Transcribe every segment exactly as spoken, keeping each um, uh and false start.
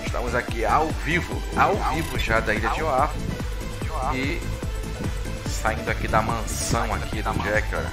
Estamos aqui ao vivo, ao vivo já da Ilha de Oahu. E saindo aqui da mansão aqui do Jack, olha.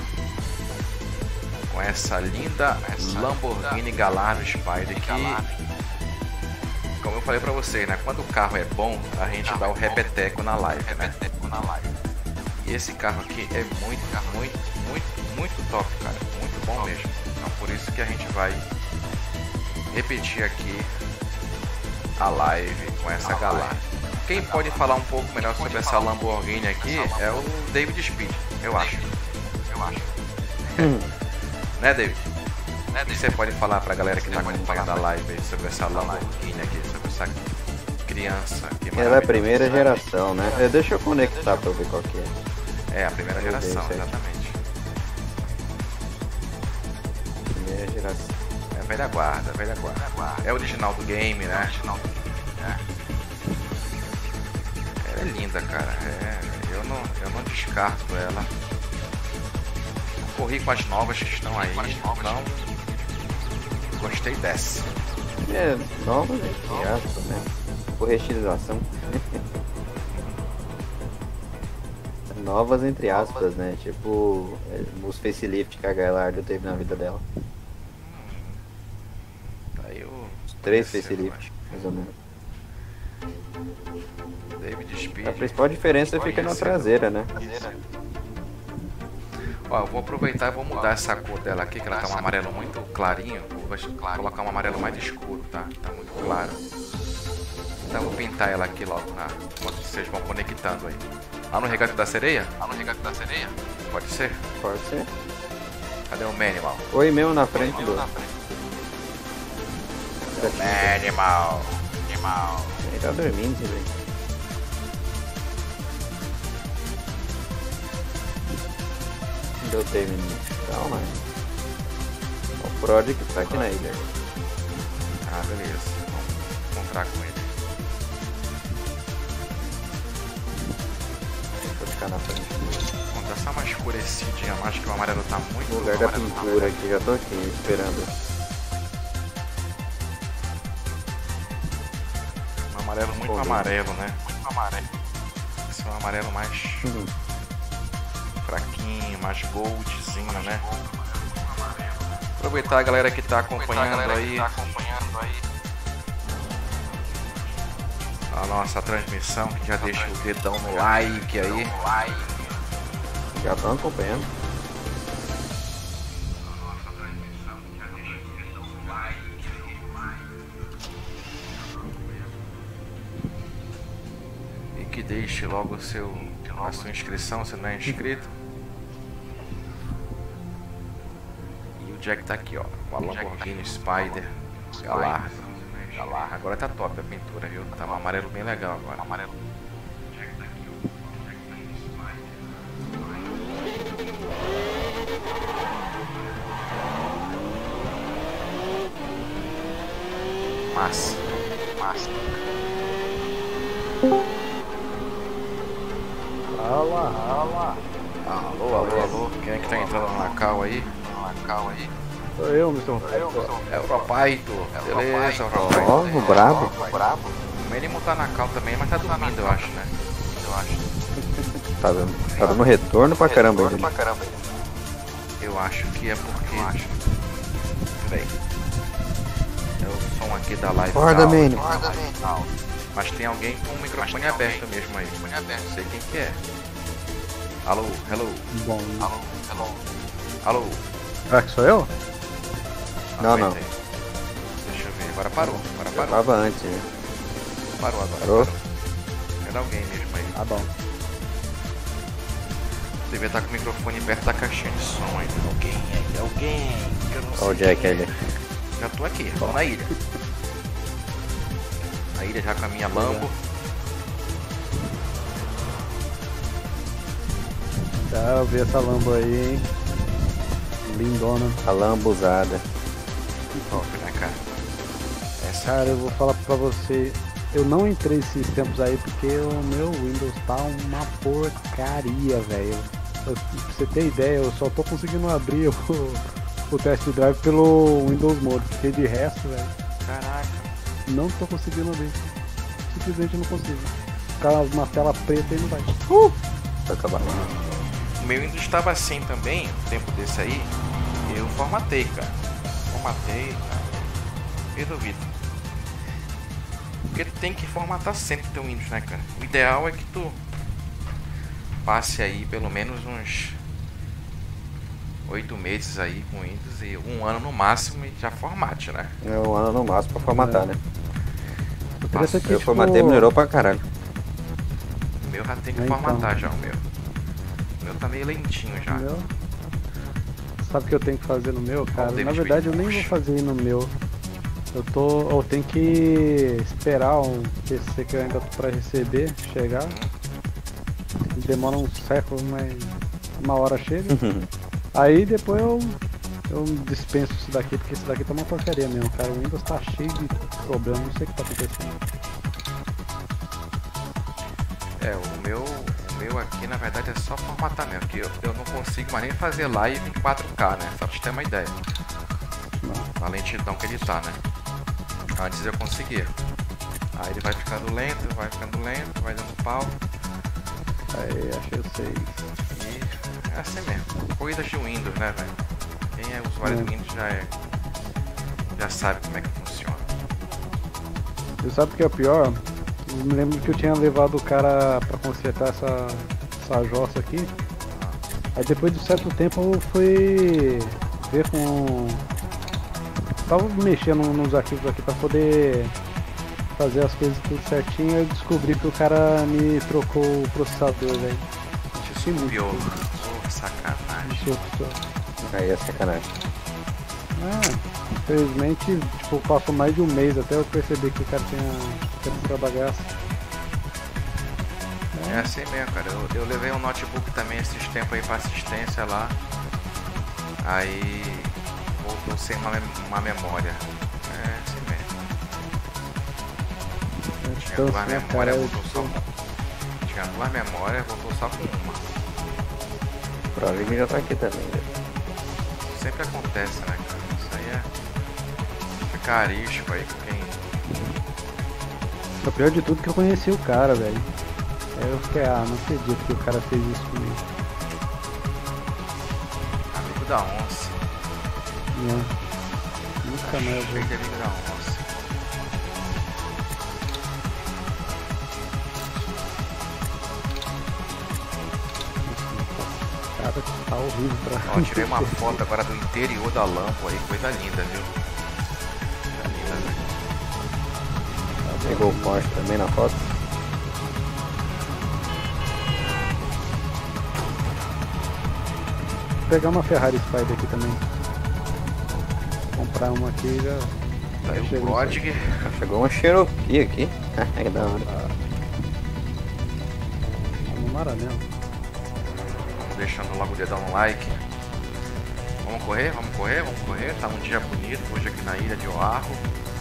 Com essa linda Lamborghini Gallardo Spider que, como eu falei pra vocês, né? Quando o carro é bom, a gente dá o repeteco na live, né? E esse carro aqui é muito, muito, muito, muito top, cara. Muito bom mesmo. Então por isso que a gente vai repetir aqui a live com essa Gallardo. Quem pode falar um pouco melhor sobre essa Lamborghini aqui é o David Speed, eu acho. Eu acho. Hum. Né, David? O que você pode falar pra galera que tá acompanhando a live aí sobre essa Lamborghini aqui, sobre essa criança aqui? Ela é a primeira geração, né? Deixa eu conectar pra eu ver qual que é. É, a primeira geração, exatamente. Primeira geração. É a velha guarda, a velha guarda. É original do game, né? Ela é linda, cara. É, eu, não, eu não descarto ela. Corri com as novas que estão aí, então gostei dessa. É, novas entre aspas, né? Por restilização. Novas entre aspas, né? Tipo, os facelift que a Gallardo teve na vida dela. Aí o três facelift, mais ou menos. David Speed. A principal diferença fica na traseira, né? Ó, eu vou aproveitar e vou mudar essa cor dela aqui, que ela tá um amarelo muito clarinho. Vou colocar um amarelo mais escuro, tá? Tá muito claro. Então eu vou pintar ela aqui logo, tá? Enquanto vocês vão conectando aí. Lá no Regato da Sereia? Lá no Regato da Sereia? Pode ser? Pode ser. Cadê o Manimal? Oi, meu na frente do... Manimal. Animal. Ele tá dormindo, velho. Eu terminei. Calma aí. O Prod que tá aqui na ilha. Ah, beleza. Vamos encontrar com ele. Vou ficar na frente. Vamos dar só uma escurecidinha. Acho que o amarelo tá muito... No lugar da pintura tá... aqui, já tô aqui esperando. Um amarelo muito Pô, amarelo, né? Muito amarelo. Esse é um amarelo mais... Uhum. fraquinho, mais goldzinho, né? Aproveitar a galera que tá acompanhando aí a nossa transmissão, que já deixa o dedão no like aí. Já estão acompanhando. E que deixe logo o seu, a sua inscrição se não é inscrito. O Jack tá aqui, ó, com a Lamborghini Spider Gallardo. Gallardo. Agora tá top a pintura, viu? Tá um amarelo bem legal agora. Amarelo. Massa. Massa. Alô, alô. Alô, alô, alô. Quem é que tá entrando na cal aí? Cal aí. Sou eu, mister É o Ropaito. Beleza, o Ropaito. Ó, o brabo. O mínimo tá na cal também, mas tá dormindo, eu acho, né? Eu acho. Tá dando, tá dando retorno pra caramba aí. Eu acho que é porque... Peraí. É o som aqui da live. Acorda, Mene. Mas tem alguém com o microfone aberto mesmo aí. Não sei quem que é. Alô, hello. Bom. Alô, hello. Alô. Será que sou eu? Não, não. Deixa eu ver. Agora parou. Agora parou. Tava antes, né? Parou agora. Parou? Parou. Era alguém mesmo aí. Tá bom. Devia estar com o microfone perto da caixinha de som aí. Alguém aí, alguém. Que eu não sei. Olha o Jack ali. Já tô aqui, tô na ilha. Na ilha já com a minha Lambo. Tá, eu vi essa Lambo aí, hein? Lindona. A Lambo usada. Top, né, cara? Essa cara, aqui. Eu vou falar pra você. Eu não entrei esses tempos aí porque o meu Windows tá uma porcaria, velho. Pra você ter ideia, eu só tô conseguindo abrir o, o test drive pelo Windows Mode, porque de resto, velho. Caraca. Não tô conseguindo abrir. Simplesmente não consigo. Ficar uma tela preta e não vai. Uh! Vai acabar. O meu Windows estava assim também, um tempo desse aí. Eu formatei, cara. Formatei, cara. Resolvido. Porque tem que formatar sempre teu Windows, né, cara? O ideal é que tu passe aí pelo menos uns oito meses aí com Windows e um ano no máximo e já formate, né? É um ano no máximo pra formatar, é. né? Eu, Nossa, aqui, eu tipo... formatei e melhorou pra caralho. O meu já tem que é, formatar então. já, o meu. O meu tá meio lentinho já. O meu... Sabe o que eu tenho que fazer no meu, cara? Na verdade eu nem vou fazer no meu. Eu tô. Eu tenho que esperar um P C que eu ainda tô pra receber chegar. Uhum. Demora um século, mas uma hora chega. Aí depois eu, eu dispenso isso daqui, porque isso daqui tá uma porcaria mesmo, cara. O Windows tá cheio de problemas, não sei o que tá acontecendo. É, o meu, o meu aqui na verdade é só formatar mesmo, porque eu, eu não consigo mais nem fazer live em quatro K, né? Só pra você ter uma ideia. Não. A lentidão que ele tá, né? Antes eu conseguia. Aí ele vai ficando lento, vai ficando lento, vai dando pau. Aí, achei o seis. E é assim mesmo. Coisas de Windows, né, velho? Quem é usuário é. do Windows já é. Já sabe como é que funciona. Você sabe o que é o pior? Eu me lembro que eu tinha levado o cara pra consertar essa, essa jossa aqui. Ah. Aí depois de um certo tempo eu fui ver com... Tava mexendo nos arquivos aqui pra poder fazer as coisas tudo certinho. Eu descobri que o cara me trocou o processador, velho. Te subiu. Oh, sacanagem. Isso, aí é sacanagem. Ah, infelizmente, tipo, passou mais de um mês até eu perceber que o cara tinha feito a bagaça. É. é assim mesmo, cara. Eu, eu levei um notebook também esses tempos aí pra assistência lá. Aí voltou sem uma, uma memória. É assim mesmo. Tinha Então, duas sim, memórias, cara, voltou só com... Tinha duas memórias, voltou só com uma. O problema já tá aqui também, né? Sempre acontece, né, cara? Isso aí é... Fica arisco aí com quem... O pior de tudo é que eu conheci o cara, velho. Aí eu fiquei, ah, não acredito que o cara fez isso comigo. Amigo da onça. Não. Nunca mais vou. Cheio de amigo da onça. Cara, tá horrível pra... Ó, tirei uma foto agora do interior da lâmpada aí, coisa linda, viu? Coisa linda, velho. Pegou o Porsche também na foto? Vou pegar uma Ferrari Spider aqui também. Vou comprar uma aqui e já... Tá aí o Prodigy. Chegou uma Cherokee aqui. Que da hora. Ah. No Maranhão. Vamos deixando logo o dedão no like. Vamos correr, vamos correr, vamos correr. Tá um dia bonito hoje aqui na ilha de Oahu.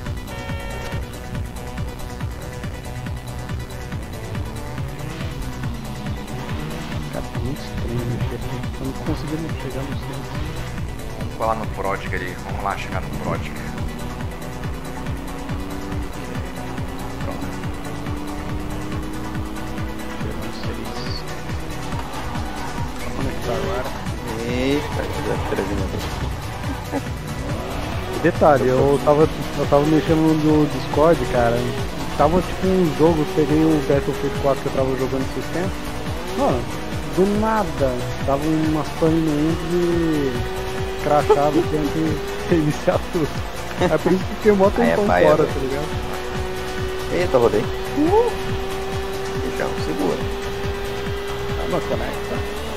Muito estranho mexer aqui, eu não tô conseguindo chegar no centro. Vamos colar no Prodigy ali, vamos lá chegar no Prodigy. Pronto. Chegou no seis. Vou conectar agora. Eita, já treze minutos. Detalhe, eu tava, eu tava mexendo no Discord, cara. Tava tipo um jogo, peguei o Battlefield quatro que eu tava jogando esses tempos. Mano, do nada, dava umas pane no Windows e crachava, tinha que reiniciar tudo. É por isso que fiquei mó tempão é fora, tá ligado? Eita, rodei. Uh! Deixa, segura. Ah, não conecta.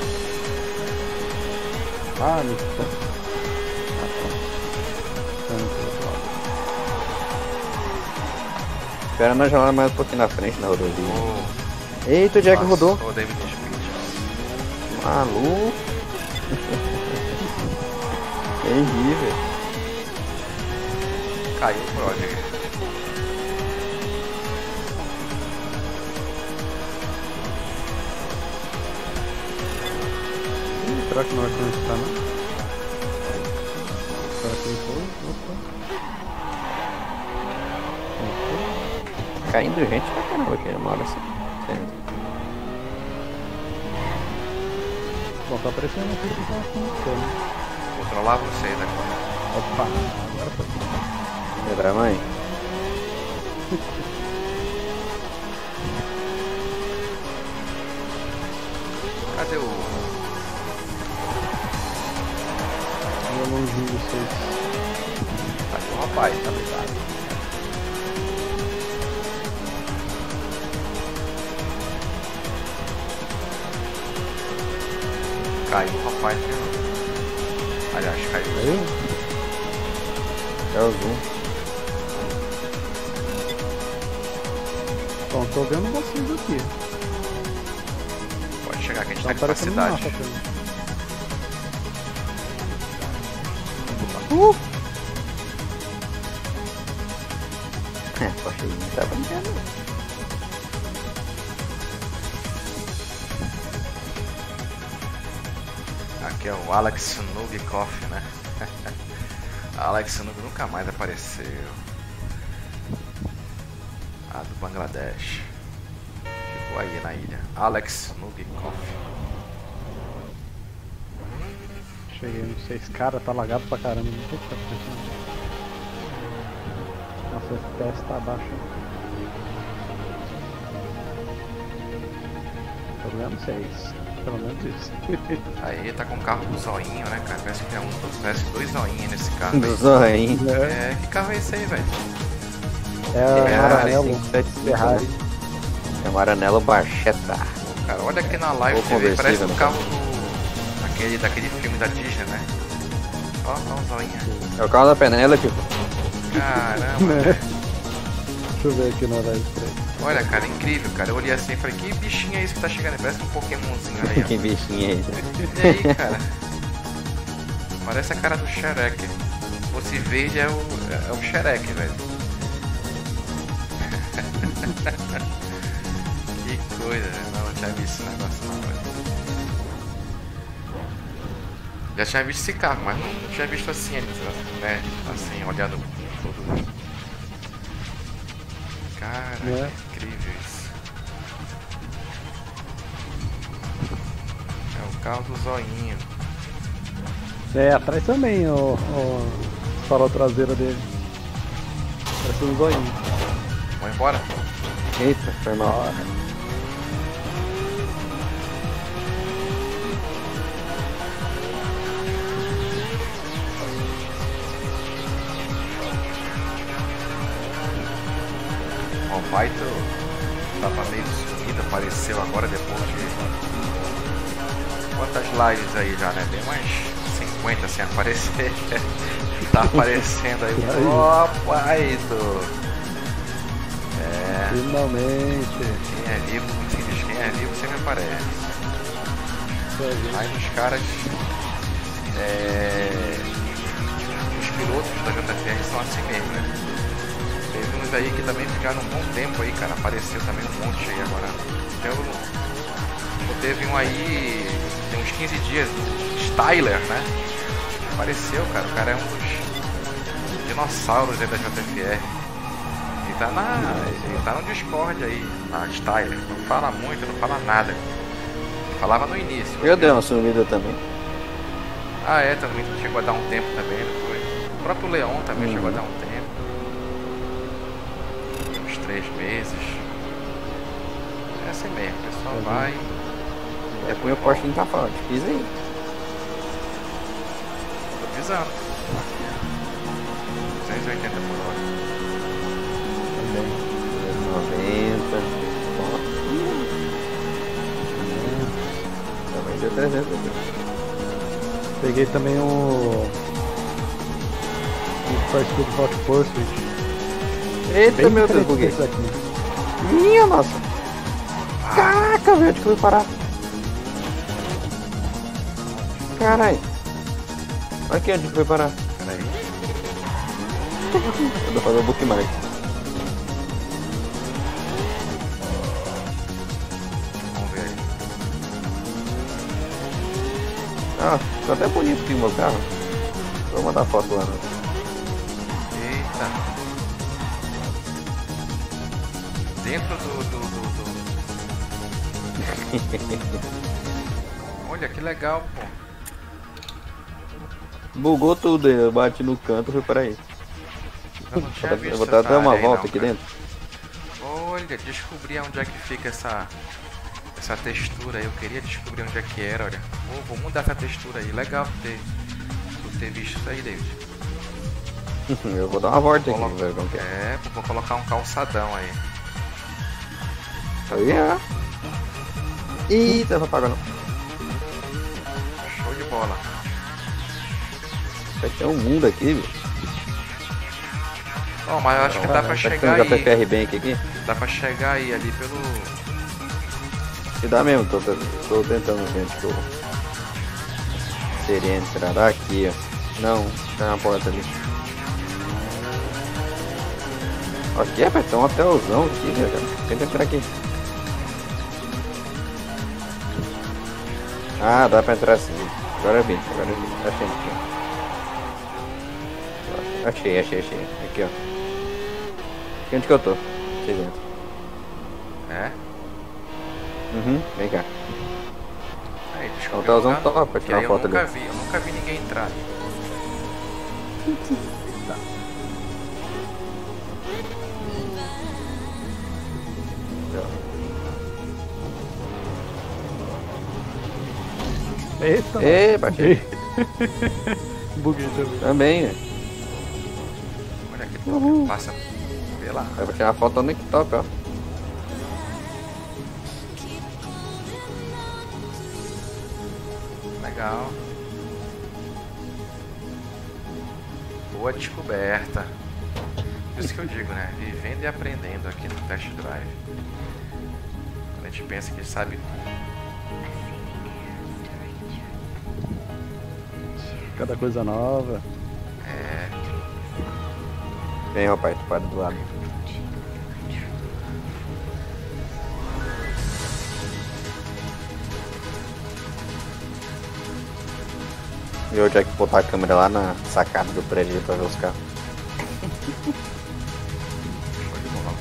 Ah, não está. Ah, pronto. Espera nós jogar mais um pouquinho na frente na rodovia. Oh. Eita, o Jack rodou. Oh, David Smith. Maluco. Terrível. Caiu o Prodigy. Será que não vai conectar, não? Será que ele foi? Opa. caindo gente pra caramba aqui, uma hora assim. Bom, tá aparecendo aqui que tá acontecendo. Vou trollar vocês agora. Opa, agora foi. Lembra, mãe? Cadê o... Eu longinho de vocês. Cadê o rapaz, tá ligado? Caiu o rapaz, viu? Aliás, caiu. Caiu? É o zoom. Bom, tô vendo vocês aqui. Pode chegar que a gente Tá tá indo pra aparecendo no cidade. mapa também. Uh! É, poxa, ele não tá brincando. Aqui é o Alex Noob Coffee, né? Alex Noob nunca mais apareceu. Ah, do Bangladesh. Ficou aí na ilha. Alex Noob Coffee. Cheguei nos seis caras, tá lagado pra caramba. Não sei o que tá acontecendo. Nossa, o F P S tá abaixo. Pelo menos seis. Pelo menos isso. Aí tá com o carro do zoinho, né, cara? Parece que é um, parece dois zoinhos nesse carro. Do aí. zoinho. É, que carro é esse aí, velho? É a Ferrari, Maranello cinco sete cinco, Ferrari. né? É o Maranello Barchetta. Pô, cara, olha aqui na live, Ou você vê, parece conversível, um né? carro do... Aquele, daquele filme da Disney, né? Ó, ó o zoinho. É o carro da Penélope, pô. Caramba, Né? velho. Deixa eu ver aqui na live pra ele. Olha, cara, incrível, cara. Eu olhei assim e falei, que bichinho é esse que tá chegando aí? Parece um Pokémonzinho, olha aí, ó. Que bichinho é esse? E aí, cara? Parece a cara do Shrek. Se fosse verde é o, é o Shrek, velho. Que coisa, velho. Não, não tinha visto esse negócio não, velho. Já tinha visto esse carro, mas não tinha visto assim, né? Assim, olhando todo. Cara, É. que incrível isso. É o carro do zoinho. É, atrás também o, o farol traseiro dele. Parece um zoinho. Vamos embora? Eita, foi mal. Ó, o Paito tava meio sumido, apareceu agora depois de... Quantas lives aí já, né? Bem mais cinquenta sem aparecer. Tá aparecendo aí. Ó, Paito! É, Finalmente. quem é vivo, quem diz quem é vivo sempre aparece. Isso aí. Aí os caras... É... Os pilotos da J F R são assim mesmo, né? Teve uns aí que também ficaram um bom tempo aí, cara. Apareceu também um monte aí agora. Eu, teve um aí, tem uns quinze dias, o Styler, né? Apareceu, cara. O cara é um dos dinossauros aí da J F R. Ele tá, na, ele tá no Discord aí, a Styler. Não fala muito, não fala nada. Ele falava no início. Eu dei uma sumida também. Ah, é, também chegou a dar um tempo também, não foi? O próprio Leon também Uhum. chegou a dar um tempo. Uns três meses. É assim mesmo, o pessoal Uhum. vai. É porque o Porsche não tá falando, pisa aí. Tô pisando. duzentos e oitenta por hora. Também. noventa. Também deu trezentos aqui. Peguei também o. O Fast Food Hot Pursuit. Eita, Bem meu Deus, diferente buguei. desse aqui. Minha nossa. Caraca, velho, onde que eu fui parar? Caralho. Olha aqui onde que foi parar. Peraí. Eu vou fazer o bookmark. Vamos ver aí. Ah, ficou até bonito aqui o meu carro. Vou mandar foto lá. Né? Eita. dentro do... do, do, do... Olha, que legal, pô. Bugou tudo, eu bati no canto e fui pra aí. Eu não tinha visto eu vou dar essa uma área aí, volta não, aqui cara. dentro. Olha, descobri onde é que fica essa essa textura aí. Eu queria descobrir onde é que era, olha. Oh, vou mudar essa textura aí. Legal ter, tu ter visto isso aí, David. Eu vou dar uma volta Vou aqui, colo- ver como que é. É, vou colocar um calçadão aí. Aí, ó. Eita, não apaga não. Show de bola. Vai ter um mundo aqui, bicho. Ó, mas eu acho que dá pra Tá chegar ficando aí. J P R Bank aqui? Dá pra chegar aí ali pelo... Se dá mesmo, tô, tô tentando ver onde que eu seria entrar aqui, ó. Não, tem uma porta ali. Aqui é, vai ter um hotelzão aqui, né, cara? Tenta entrar aqui. Ah, dá pra entrar assim. Agora eu vi, agora eu vi. Achei aqui. Achei, achei, achei. Aqui, ó. Aqui onde que eu tô? Vocês entram. É? Uhum, vem cá. Aí, Ó, desculpa. tá usando top pra Que tirar aí uma eu foto nunca ali. vi, eu nunca vi ninguém entrar ali. Eita, Ê, baixei. buguei também. Também, né? Olha que top, passa pela... Dá pra tirar foto no top, ó. Legal. Boa descoberta. Por isso que eu digo, né? Vivendo e aprendendo aqui no Test Drive. Quando a gente pensa que sabe tudo. Cada coisa nova. É. Vem, rapaz, tu para do lado. E eu tinha que botar a câmera lá na sacada do prédio pra ver os carros. Show de bola.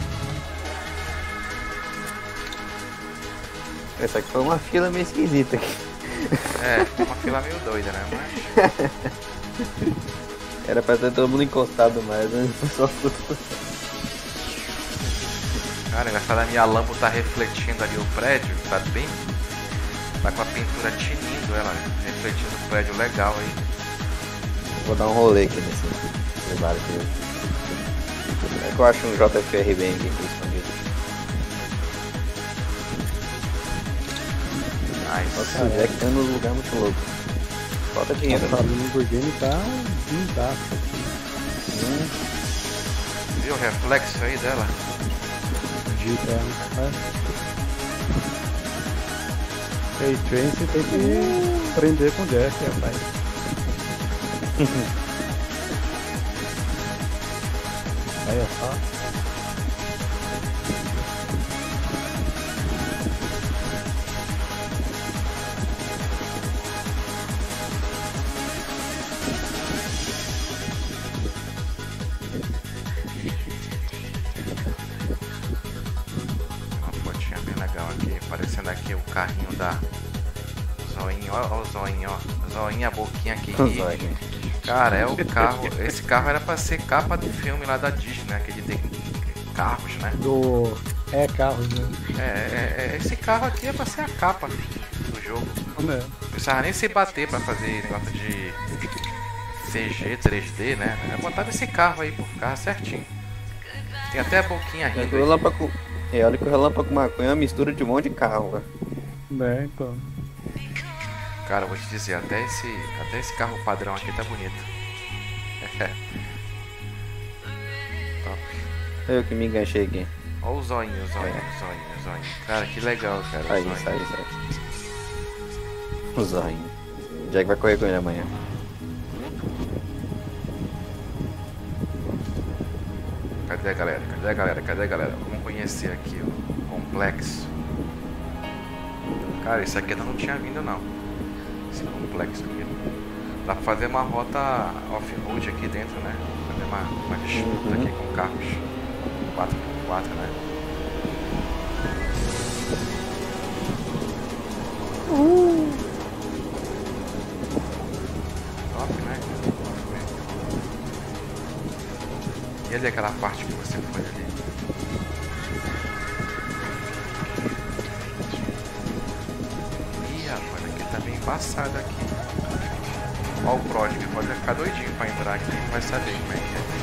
Essa aqui foi uma fila meio esquisita aqui. É, uma fila meio doida, né? Mas. Era pra ter todo mundo encostado mais, né? Só Cara, engraçado, a minha lâmpada tá refletindo ali o prédio, tá bem. Tá com a pintura tinindo ela, refletindo o prédio legal aí. Vou dar um rolê aqui nesse, nesse bar aqui. É que eu acho um J F R Bank aqui escondido. Nossa, Nice. o Jack tá num lugar muito louco. Falta dinheiro, Nossa, a né? Lamborghini tá lindaça aqui. Hum, Viu o reflexo aí dela? Jeep, é, rapaz. Ray Tracing tem que aprender com o Jeff, rapaz. Olha só. Uma fotinha bem legal aqui, parecendo aqui o carrinho da Zoinho, ó, ó o Zoinho, ó. Zoinho, a boquinha aqui. Zoinho. Cara, é o carro. Esse carro era pra ser capa do filme lá da Disney, né? Aquele de carros, né? Do. É carros, né? É, é, é, esse carro aqui é pra ser a capa do jogo. Né? Não precisava nem se bater pra fazer negócio de C G, três D, né? Eu botava esse carro aí, pô, carro certinho. Tem até a boquinha Olha que rindo o aí. relâmpago, é, olha que o relâmpago maconha é uma mistura de um monte de carro, velho. Né, então. Cara, eu vou te dizer, até esse, até esse carro padrão aqui tá bonito. Top. Eu que me enganchei aqui. Olha o zoinho, o zoinho, o zoinho, o zoinho. Cara, que legal, cara. o Aí, zoinho. sai, sai. O Zoinho. O Jack vai correr com ele amanhã. Cadê a galera? Cadê a galera? Cadê a galera? Vamos conhecer aqui o complexo. Cara, isso aqui eu não tinha vindo não. Esse complexo aqui. Dá pra fazer uma rota off-road aqui dentro, né? Fazer uma, uma disputa Uhum. aqui com carros quatro por quatro, né? Uhul. Top, né? E ali aquela parte que você foi ali? Ih, rapaz, aqui tá bem embaçado aqui. Ó o Pródigo, pode ficar doidinho pra entrar aqui, não vai saber como é que é.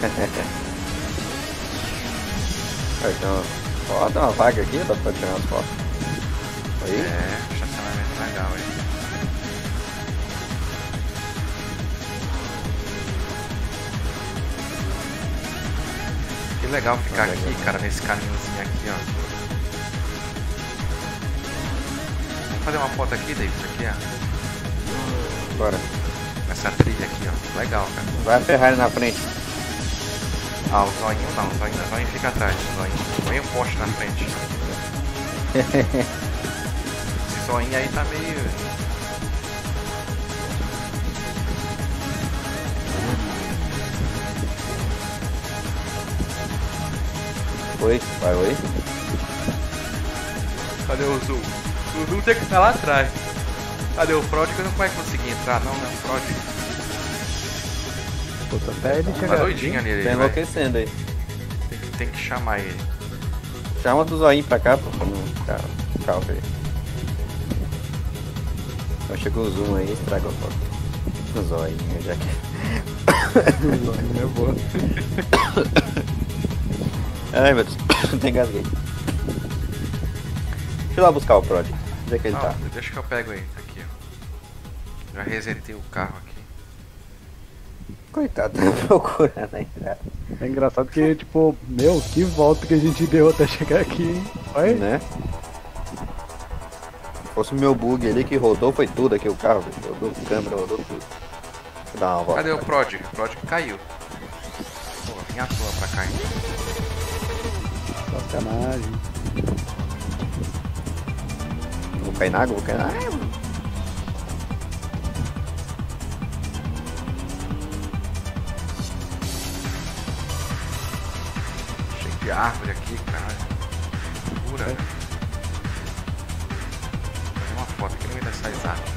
Então, ó, tem uma vaga aqui, dá pra tirar umas fotos. Aí. É, estacionamento legal aí. Que legal ficar Ah, aqui, legal. cara, nesse caminhozinho aqui, ó. Vamos fazer uma foto aqui, David, aqui, ó. Bora. Essa trilha aqui, ó. Legal, cara. Vai a Ferrari na frente. Ah, o zoinho não, o zoinho, o zoinho fica atrás, o zoinho. Põe o poste na frente. Esse zoinho aí tá meio... Oi, vai, oi. Cadê o zoom? O zoom tem que estar lá atrás. Cadê o Pródigo? Não vai conseguir entrar, não, né? O Pródigo. Puta, até ele Tá chegar doidinho aqui. ali, Tá ele vai. enlouquecendo aí. Tem, que- tem que chamar ele. Chama do zoinho pra cá, pô, pra não ficar calma aí. Então chegou o zoom aí, estraga a foto. O zoinho, já que... É boa. Ai, meu Deus, tem gasguei. Deixa eu ir lá buscar o Prod. Onde é que ele Não, tá? deixa que eu pego ele. Aqui, ó. Já resetei o carro aqui. Coitado, tá procurando a entrada. É engraçado que, tipo, meu, que volta que a gente deu até chegar aqui, hein? Olha, Né? Se fosse o meu bug ali que rodou, foi tudo aqui o carro. Rodou câmera, rodou tudo. Deixa eu dar uma volta. Cadê o Pródigo? O Pródigo caiu. Pô, vim à toa pra cá. Então. sacanagem. Vou cair na água, vou cair na água. Cheio de árvore aqui, caralho. Pura. Vou fazer uma foto aqui no meio dessas árvores.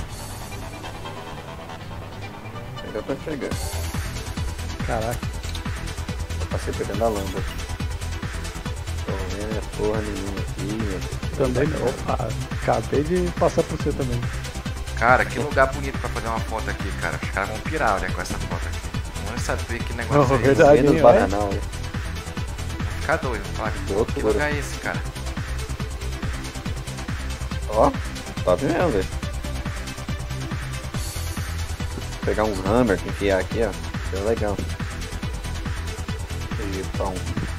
Já tô chegando. Caraca. Eu passei pegando a lâmpada. Tô vendo porra nenhuma aqui, meu. Também, opa, acabei de passar por você também. Cara, que lugar bonito pra fazer uma foto aqui, cara. Os caras vão pirar, olha, com essa foto aqui. Vamos saber que negócio Não, é esse. verdade. Vendo os hein, bananão, né? Vão ficar doido, falar que, que Loucura. lugar é esse, cara? Ó, top mesmo, velho. Pegar uns hammer que enfiar aqui, ó. É legal. Egiptão.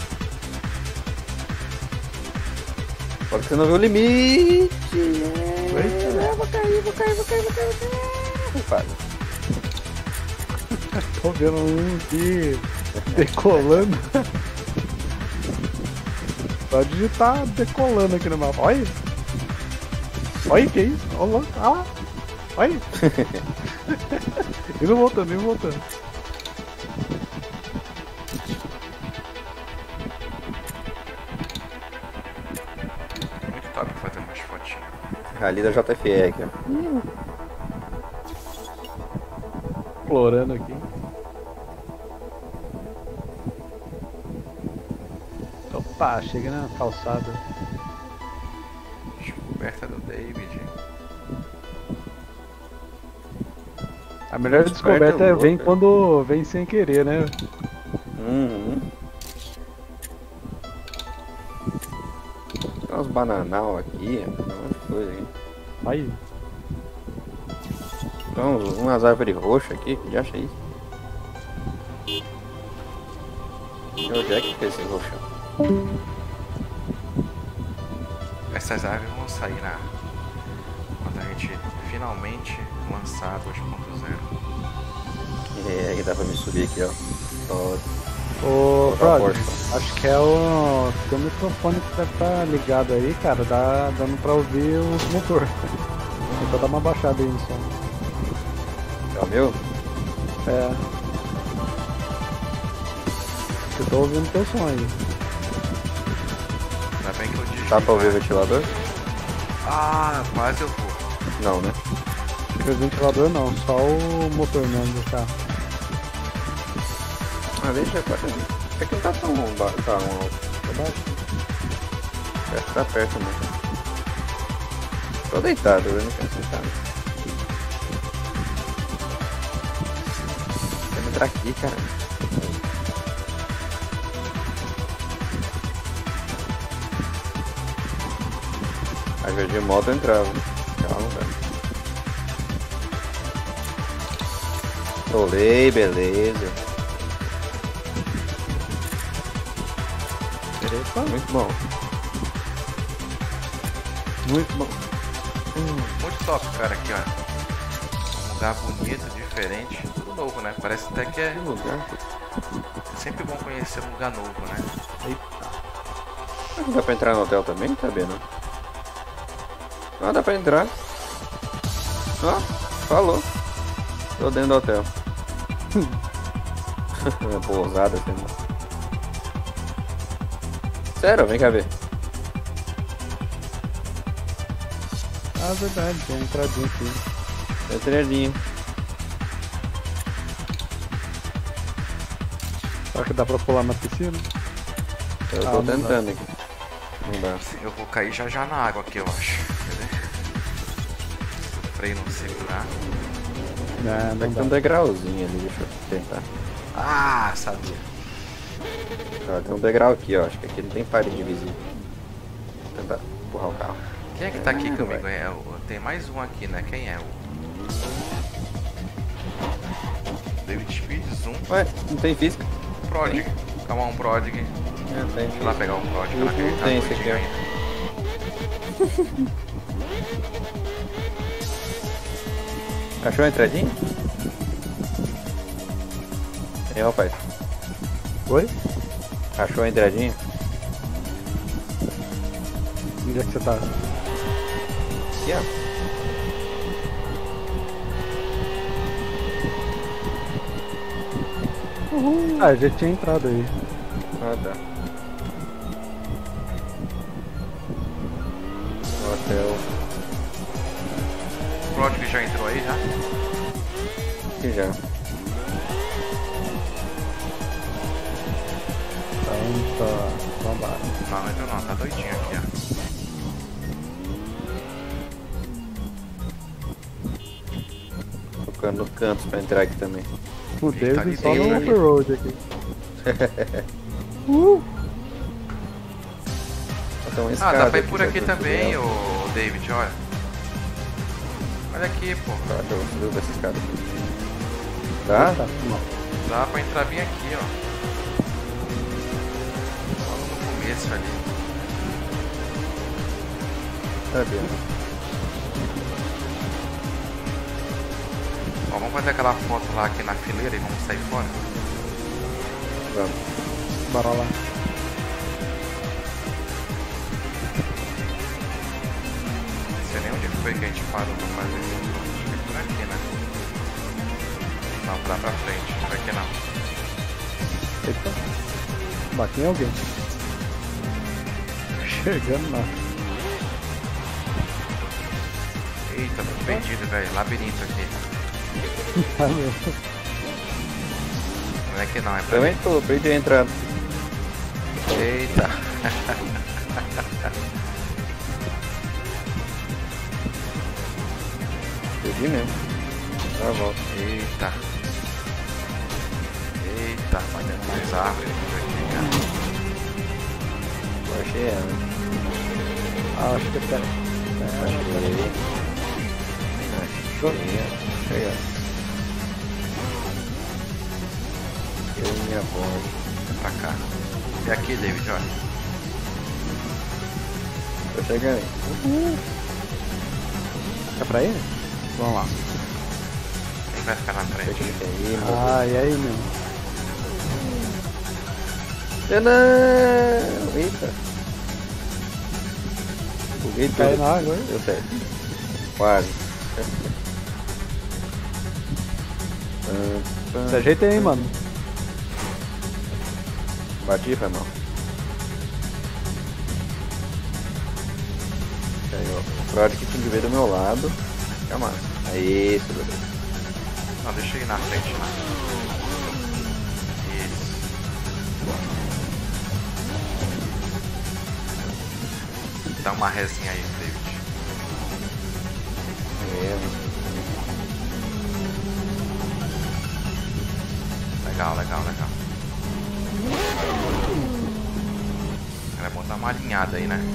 Pode que você não viu o limite. É, vou cair, vou cair, vou cair, vou cair, vou cair. Culpado. Tô vendo um aqui decolando. Só digitar decolando aqui no mapa. Olha! Olha que isso! Olha lá! Ah! Olha! Indo voltando, indo voltando. Muito top fazer umas fotinhas. Ali da J F R aqui, ó. Explorando aqui. Opa, cheguei na calçada. Descoberta do David. A melhor Descoberta descoberta é vem louca. quando vem sem querer, né? Uhum. Tem uns bananal aqui, ó. Tem um monte de coisa aqui. Aí. Tem uns, umas árvores roxas aqui, que já achei isso. E onde é que fez esse roxão? Essas árvores vão sair na... quando a gente finalmente lançar dois ponto zero. É, aí dá pra me subir aqui, ó. Ó, Ô, Botar a brother, força. acho que é o teu microfone que deve estar ligado aí, cara, dá dando pra ouvir os motor. Vou dar uma baixada aí no som. é o meu? É. Eu tô ouvindo teu som aí. Ainda bem que eu disse. Dá pra ouvir o ventilador? Ah, quase eu vou. Não, né? O ventilador não, só o motor mesmo do carro. Ah, deixa pra mim. É que não tá tão ba- tá um alto. Tá baixo. Deve estar perto mesmo. Tô deitado, eu não quero sentar. Quero entrar aqui, cara. A vez de moto entrava. Calma, velho. Olei, beleza. Epa, muito bom. Muito bom. Hum. Muito top, cara, aqui, ó. Um lugar bonito, diferente. Tudo novo, né? Parece até que é... Que lugar? É sempre bom conhecer um lugar novo, né? Eita. Não dá pra entrar no hotel também, tá vendo? Ah, dá pra entrar. Ó, falou. Tô dentro do hotel. Uma pousada assim, né? Sério, vem cá ver. Ah, verdade, tem uma entradinha aqui. Tem entradinha. Será que dá pra pular na piscina? Eu Ah, tô não dá. tentando aqui. Não dá. Eu vou cair já já na água aqui, eu acho. Quer ver? Se o freio não segurar. Não, Vai não ter um dá. degrauzinho ali, deixa eu tentar. Ah, sabia. Ó, tem um degrau aqui, ó. Acho que aqui não tem parede visível. Vou tentar empurrar o carro. Quem é que tá aqui Ah, comigo? vai. É, o- tem mais um aqui, né? Quem é? O David Speed, Zoom, Ué, não tem física? Prodig. Calma, um Prodig. É, tem. Deixa eu lá pegar um Prodig. Não lá que ele tá tem esse doidinho aqui, ainda. Achou a entradinha? E aí, rapaz? Oi? Achou a entradinha? Onde é que você tá? Aqui, ó. Ah, já tinha entrado aí. Ah, tá. No hotel. O Prodig já entrou aí já? Aqui já. Então tá. Vambora. Não, não entrou não, tá doidinho aqui, ó. Tocando no canto pra entrar aqui também. O Ele tá David ali só no dentro, off-road aqui. uh! Tem uma Ah, escada dá pra ir por já aqui pra também, subir, ó. ô David, olha. Olha aqui, pô. Tá, deixa eu subir essa escada aqui. Tá? Tá, não. Dá pra entrar bem aqui, ó. Logo no começo ali. Tá vendo? Ó, vamos fazer aquela foto lá aqui na fileira e vamos sair fora? Vamos. Bora lá. Não sei nem onde foi que a gente parou pra fazer isso. Acho que é por aqui, né? Não, pra lá pra frente. Por aqui não. Eita. Bati em alguém. Chegando lá. Eita, tô perdido, velho. Labirinto aqui. Ah, meu. Não é que não, é pra Também tô, perdi a entrada. Eita. Perdi mesmo. Dá a volta. Eita. Eita, batendo mais árvores aqui, cara. Eu achei ela. Ah, acho que é pera. Achei. Achei. Achei ela. Eu e minha voz. Vem pra cá. E aqui, David, olha. Tô chegando. É pra ele? Vamos lá. Quem vai ficar na frente? Fica aí, meu. Ah, e aí, meu? Não! Eita! Buguei Cai tudo. na água, hein? Deu certo. Quase. Se ajeita aí, mano. Bati, foi mal. Aí, ó, o Prodigy tem que ver do meu lado. Fica massa. Aí, tudo bem. Não, deixa eu ir na frente, né? Isso. Dá uma resinha aí, David. É. Legal, legal, legal. É bom dar uma alinhada aí, né?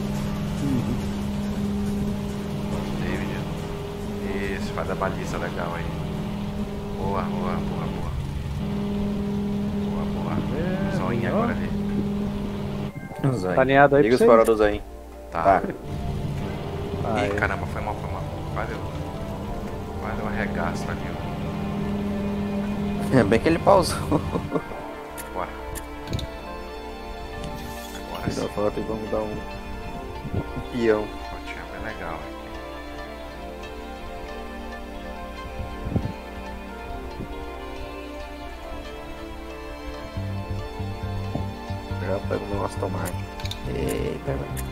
David. Isso, faz a baliza legal aí. Boa, boa, boa, boa. Boa, boa. Zoinha agora ali. Tá alinhado aí. Liga os farol do Zain. Tá. Tá. Ih, caramba, foi mal, foi mal. Quase eu. Quase eu arregaço ali, ó. É bem que ele pausou. Bora. Agora sim. Então falta e vamos dar um, um peão. Fotinha bem legal aqui. Já pego o meu Aston Martin. Eita, velho.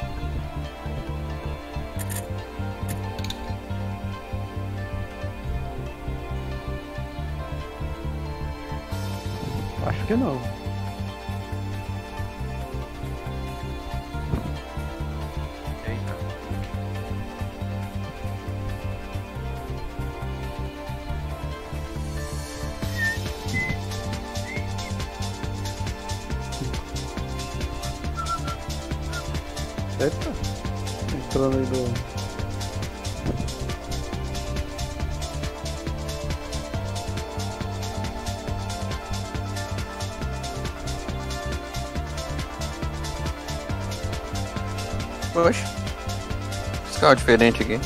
Acho que não. Eita. Eita. Entrando aí do... Oxe. Esse carro diferente aqui.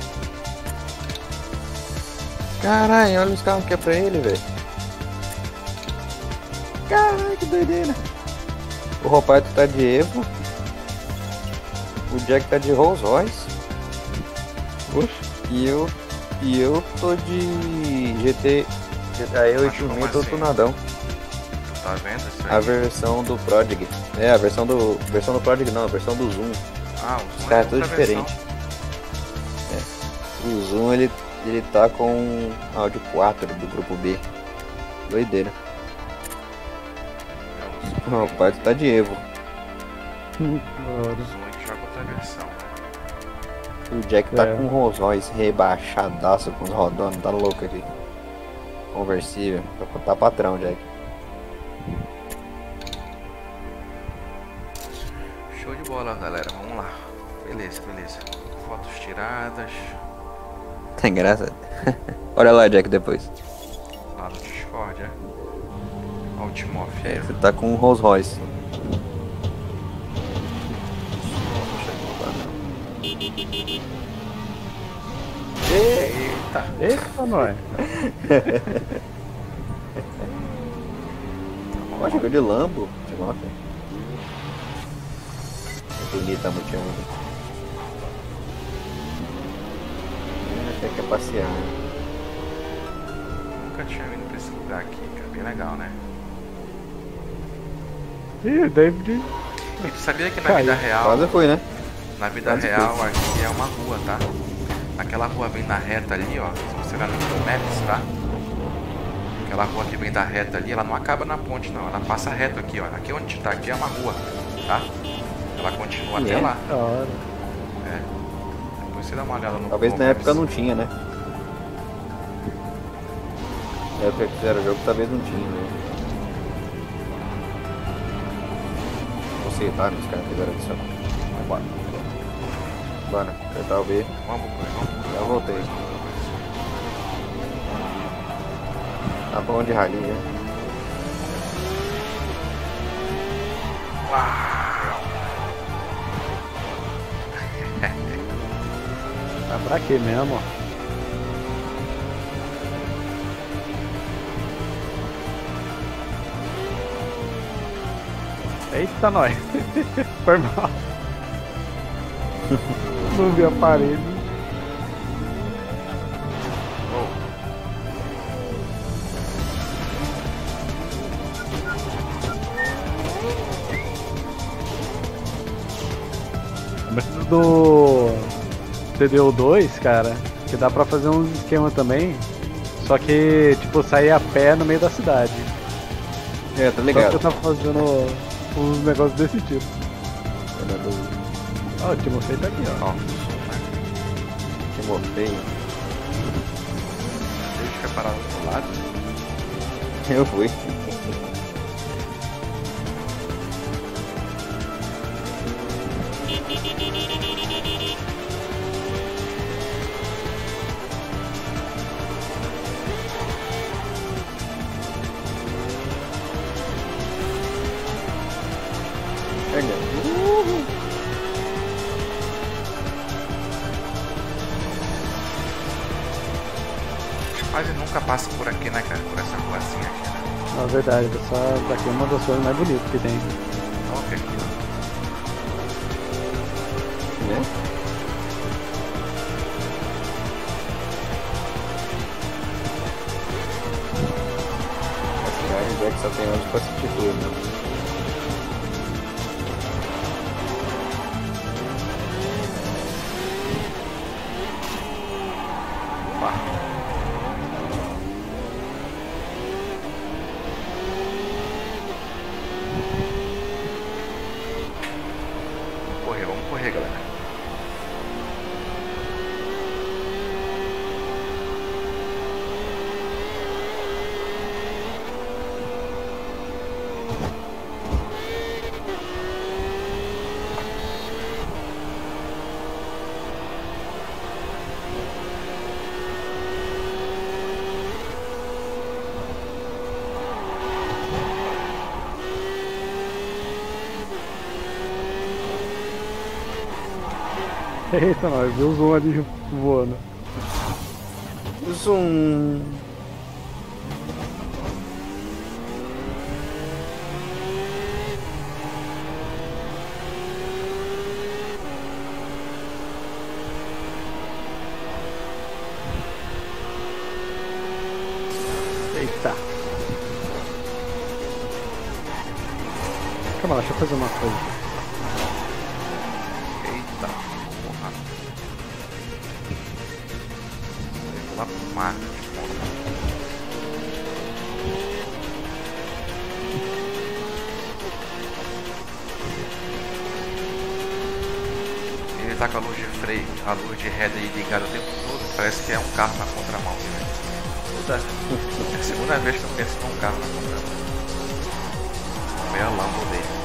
Caralho, olha os carros que é pra ele, velho. Caralho, que doideira. O Ropaito tá de Evo. O Jack tá de Rolls Royce. Oxe. E eu. E eu tô de G T. G T A E oito mil, tô assim? tunadão. Tu tá vendo isso aí? A versão do Prodigy. É, a versão do. Versão do Prodigy não, a versão do Zoom. Ah, o Os caras é tudo outra versão. diferente. É. O Zoom ele, ele tá com áudio quatro do grupo B. Doideira. É o O pai tá de Evo. Zoom que joga outra versão. O Jack tá É. com um Rolls Royce rebaixadaço com os rodando, tá louco aqui. Conversível. Tá patrão, Jack. Show de bola, galera. Vamos lá. Beleza, beleza. Fotos tiradas. Tem graça. Olha lá, Jack, depois. Lá no Discord, é. Olha o Timoff É, aí. você tá com um Rolls Royce. Eita. Eita, nós. Ó, chegou de Lambo. Timoff. É bonita a multidão. Até quer passear. Nunca tinha vindo pra esse lugar aqui, cara. Bem legal, né? Ih, o David. E tu sabia que na Caiu. vida real, Quase fui, né? na vida quase real aqui é uma rua, tá? Aquela rua vem na reta ali, ó. Se você olhar no Google Maps, tá? Aquela rua que vem da reta ali, ela não acaba na ponte, não. Ela passa reto aqui, ó. Aqui onde tá, aqui é uma rua, tá? Ela continua até É? lá. Da hora. É. Depois você dá uma olhada no Talvez Google na época Maps. não tinha, né? Na época que fizeram o jogo, talvez não tinha, né? Consertaram, os caras fizeram isso. Bora. Bora, apertar o B. Vamos, vamos. Já voltei. Tá bom de rally, né? Tá pra quê mesmo, ó? Eita, nós. Foi mal. Não vi a parede. do T D O dois, cara, que dá pra fazer uns esquemas também, só que, tipo, sair a pé no meio da cidade. É, tá ligado. Só que eu tava fazendo uns negócios desse tipo. Ó, o Timofei tá aqui, ó. Timofei. Ele fica parado do lado. Eu fui. Quase nunca passa por aqui, né, cara? Por essa ruazinha aqui, né? Na verdade, essa daqui é uma das coisas mais bonitas que tem. Olha o que aqui, ó. Né? Essa viagem é que só tem onde pra assistir tudo, né? Eita, nós viu o zoom ali voando. Zoom. Eita. Calma lá, deixa eu fazer uma coisa. Eita, porra. Vou lá pro mar. Ele tá com a luz de freio, a luz de ré aí ligada o tempo todo. Parece que é um carro na contramão, né? Toda... É a segunda vez que eu penso num carro na contramão. É a Lambo dele.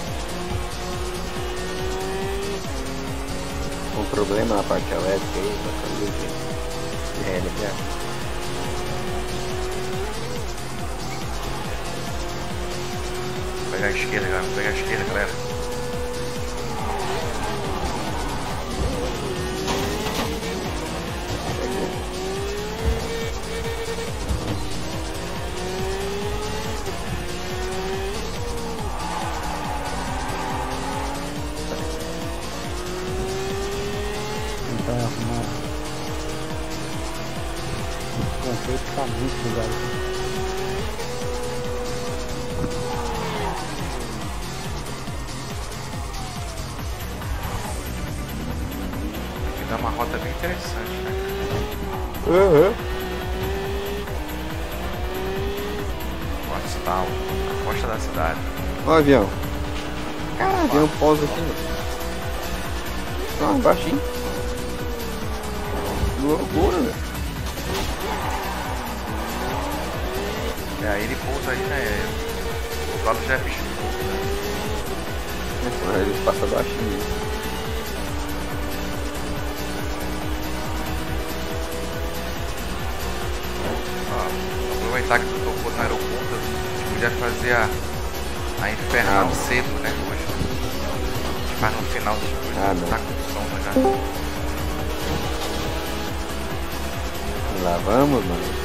Um problema na parte elétrica aí, na luz de ré ligada. Vou pegar a esquerda, galera. Vou pegar a esquerda, galera. O conceito tá muito legal. Aqui dá uma rota bem interessante, né? Uhum. Postal, a costa da cidade. Ó o avião. Caralho, avião pousa aqui. Ah, baixinho. Loucura, velho. É, aí ele pousa aí, né? O Galo já é bicho de pouco, né? Ele passa baixinho. Ó, aproveitar que tu tocou no aeroporto, a gente podia fazer a, a Infernal ah, cedo, né? Hoje. A gente faz no final depois. Ah, não. Tá com som já. Lá vamos, mano.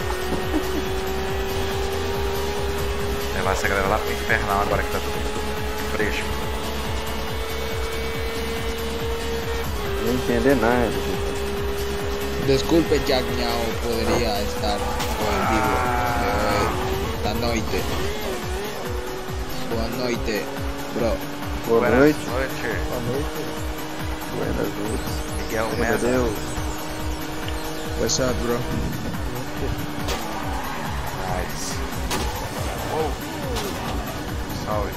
Levar essa galera lá pro Infernal agora que tá tudo muito fresco. Não entender nada. Desculpe, Jack Nhau, poderia estar contigo esta noite. Boa noite, bro. Boa Buenas noite. noite. Boa noite. Buenas luzes. Miguel Meu Mesa. Deus. What's up, bro? Nice. Oh. Salve.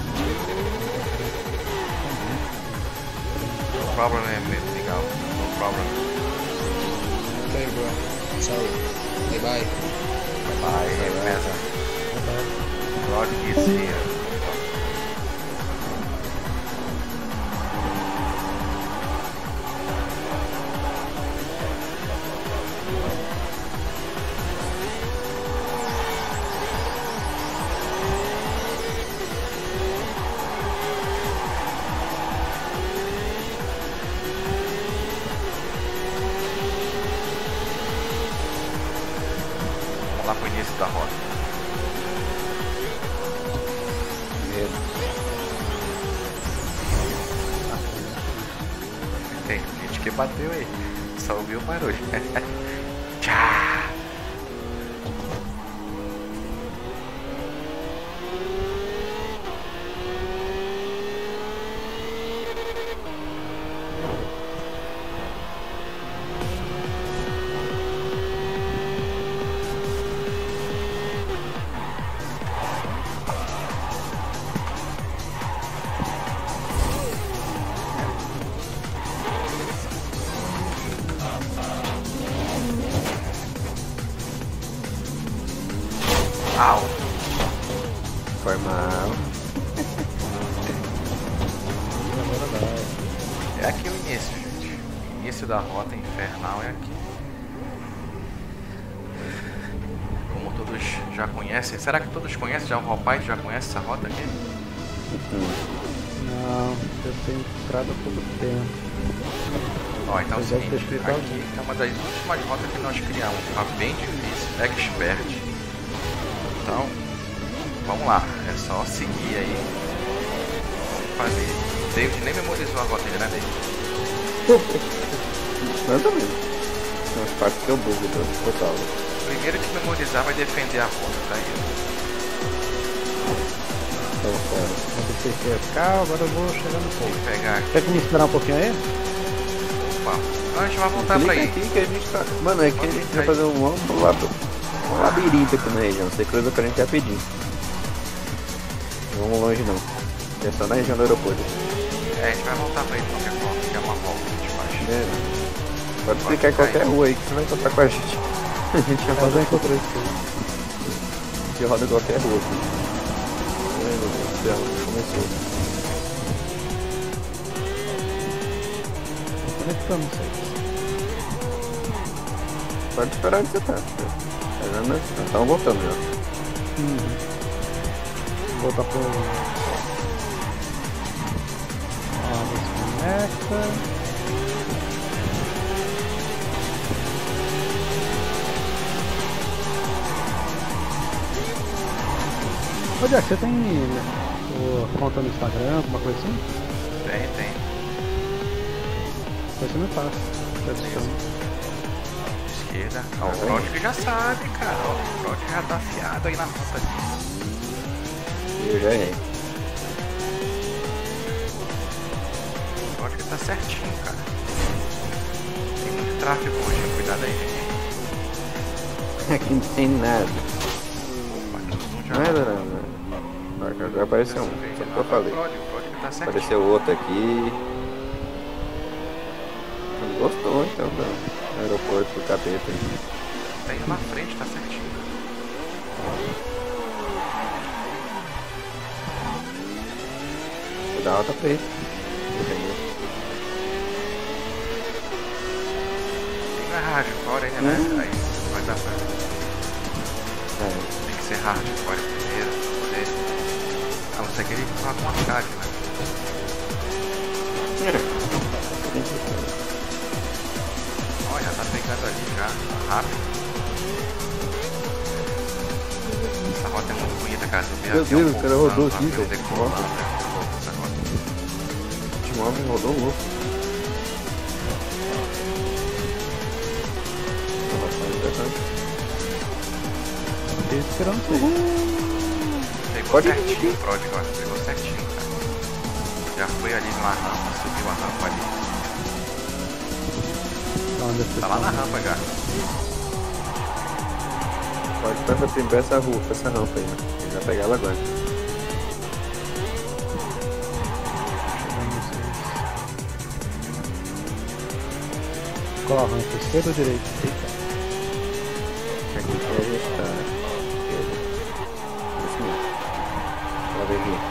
No problem, Miguel. No problem. Okay, bro. Sorry. Bye bye. Bye, Mesa. God is here. Vamos lá pro início da rota. Tem gente que bateu aí. Só ouviu o barulho. Tchau. Au. Foi mal. É aqui o início, gente. O início da rota infernal é aqui. Como todos já conhecem. Será que todos conhecem? Já o rapaz já conhece essa rota aqui? Não, eu tenho entrado há pouco tempo. Ó, então é o Mas deve seguinte, ter escrito aqui alguém. é uma das últimas rotas que nós criamos. Uma bem difícil, expert. Então, vamos lá. É só seguir aí. Fazer. David nem memorizou a rota dele, né, David? Mais ou menos. Tem umas partes que eu bugo do total. Primeiro que memorizar vai defender a rota, tá aí. Então, cara. Eu deixei cercar, agora eu vou chegar no Vou ponto. pegar aqui. Quer que me esperar um pouquinho aí? Opa. Não, a gente vai voltar pra Clica aí. aqui que a gente tá. Mano, é que a gente vai fazer um amplo lado. Um labirinto aqui na região. Você cruza pra gente rapidinho. Não vamos longe não. É só na região do aeroporto. É, a gente vai voltar pra aí de qualquer forma, que é uma volta que a gente faz. É. Pode clicar em qualquer rua aí que você vai encontrar com a gente. A gente já Eu já roda, encontrei isso aí. a gente roda em qualquer rua aqui. Ai, meu Deus do céu, começou. Conectando isso aí. Pode esperar onde você tá. Nós estamos voltando já. Uhum. Vou voltar pro... Ah, desconecta. Ô Jack, você tem o conta no Instagram, alguma coisa assim? Tem, tem. Depois você me passa. Tá adicionando. Esquerda. Ó, o Pródigo já sabe, cara. Ó, o Pródigo já tá afiado aí na rota aqui. Eu já errei. O Pródigo tá certinho, cara. Tem muito tráfego hoje, cuidado aí, gente. Aqui não tem nada. Opa, todo mundo já Nada, nada. Agora já apareceu um. Só que eu falei. O Pródigo, o Pródigo tá certinho. Apareceu outro aqui. Não gostou então do aeroporto do capeta. Tá indo na frente, tá certinho. Vou dar alta pra ele. Não é hardcore ainda, né? Hum. Aí vai dar pra... É. Tem que ser hardcore primeiro, pra poder... A não ser que ele vá com a carga, né? Olha, tá pegando ali já, tá rápido. Essa rota é muito bonita, cara. Tu vê Meu avião Deus, o cara rodou pousando, aqui, avião velho. decolando, Nossa. é muito louco essa rota. O Timóvel rodou louco. Fiquei esperando você. Pegou Pode ir, certinho pode ir. o Pródigo, ó. Pegou certinho, cara. Já foi ali numa rampa, subiu a rampa ali. Tá lá na rampa já. Pode passar primeiro essa rua, essa rampa aí, né? Ele vai pegar ela agora. Qual a rampa? Esquerda ou direita? Eita. Aqui que a gente tá, né? Isso mesmo. Pra ver aqui.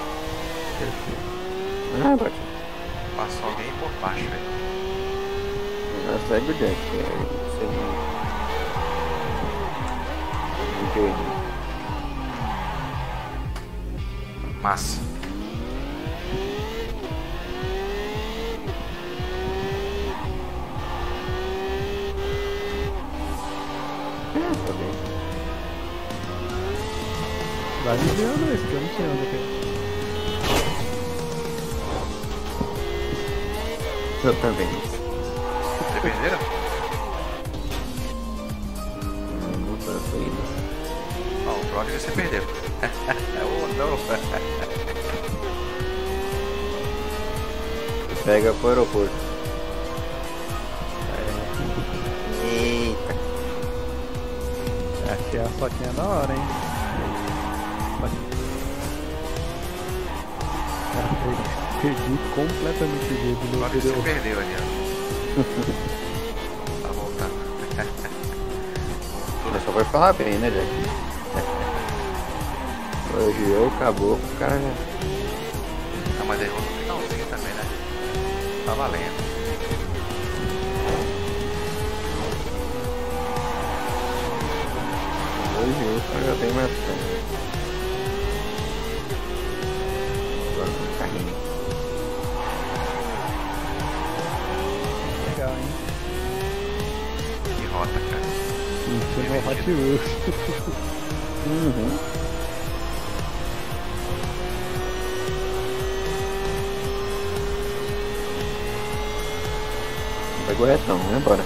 Ah, bate. Passou alguém por baixo, velho. Agora segue o Jack, que é segundo. Massa. Tá bem. Vai me enviando isso, que eu não sei onde é que é. Eu também. Vocês perderam? Não, não foi isso. Ó, o Prod você perdeu. Oh não. Pega pro aeroporto. Eita. Aqui é a fotinha da hora, hein? Cara, perdi completamente o jeito do Prod você perdeu ali, ó. Tá voltando. Ele só vai falar bem, né, Jack? Hoje eu acabou, o cara já. Não, mas errou no finalzinho também, né? Tá valendo. Hoje eu cara já tem mais tempo. Agora no carrinho. Legal, hein? Que rota, cara. Isso é uma Hot Wheels. Uhum. Pegou o retão, né? Bora.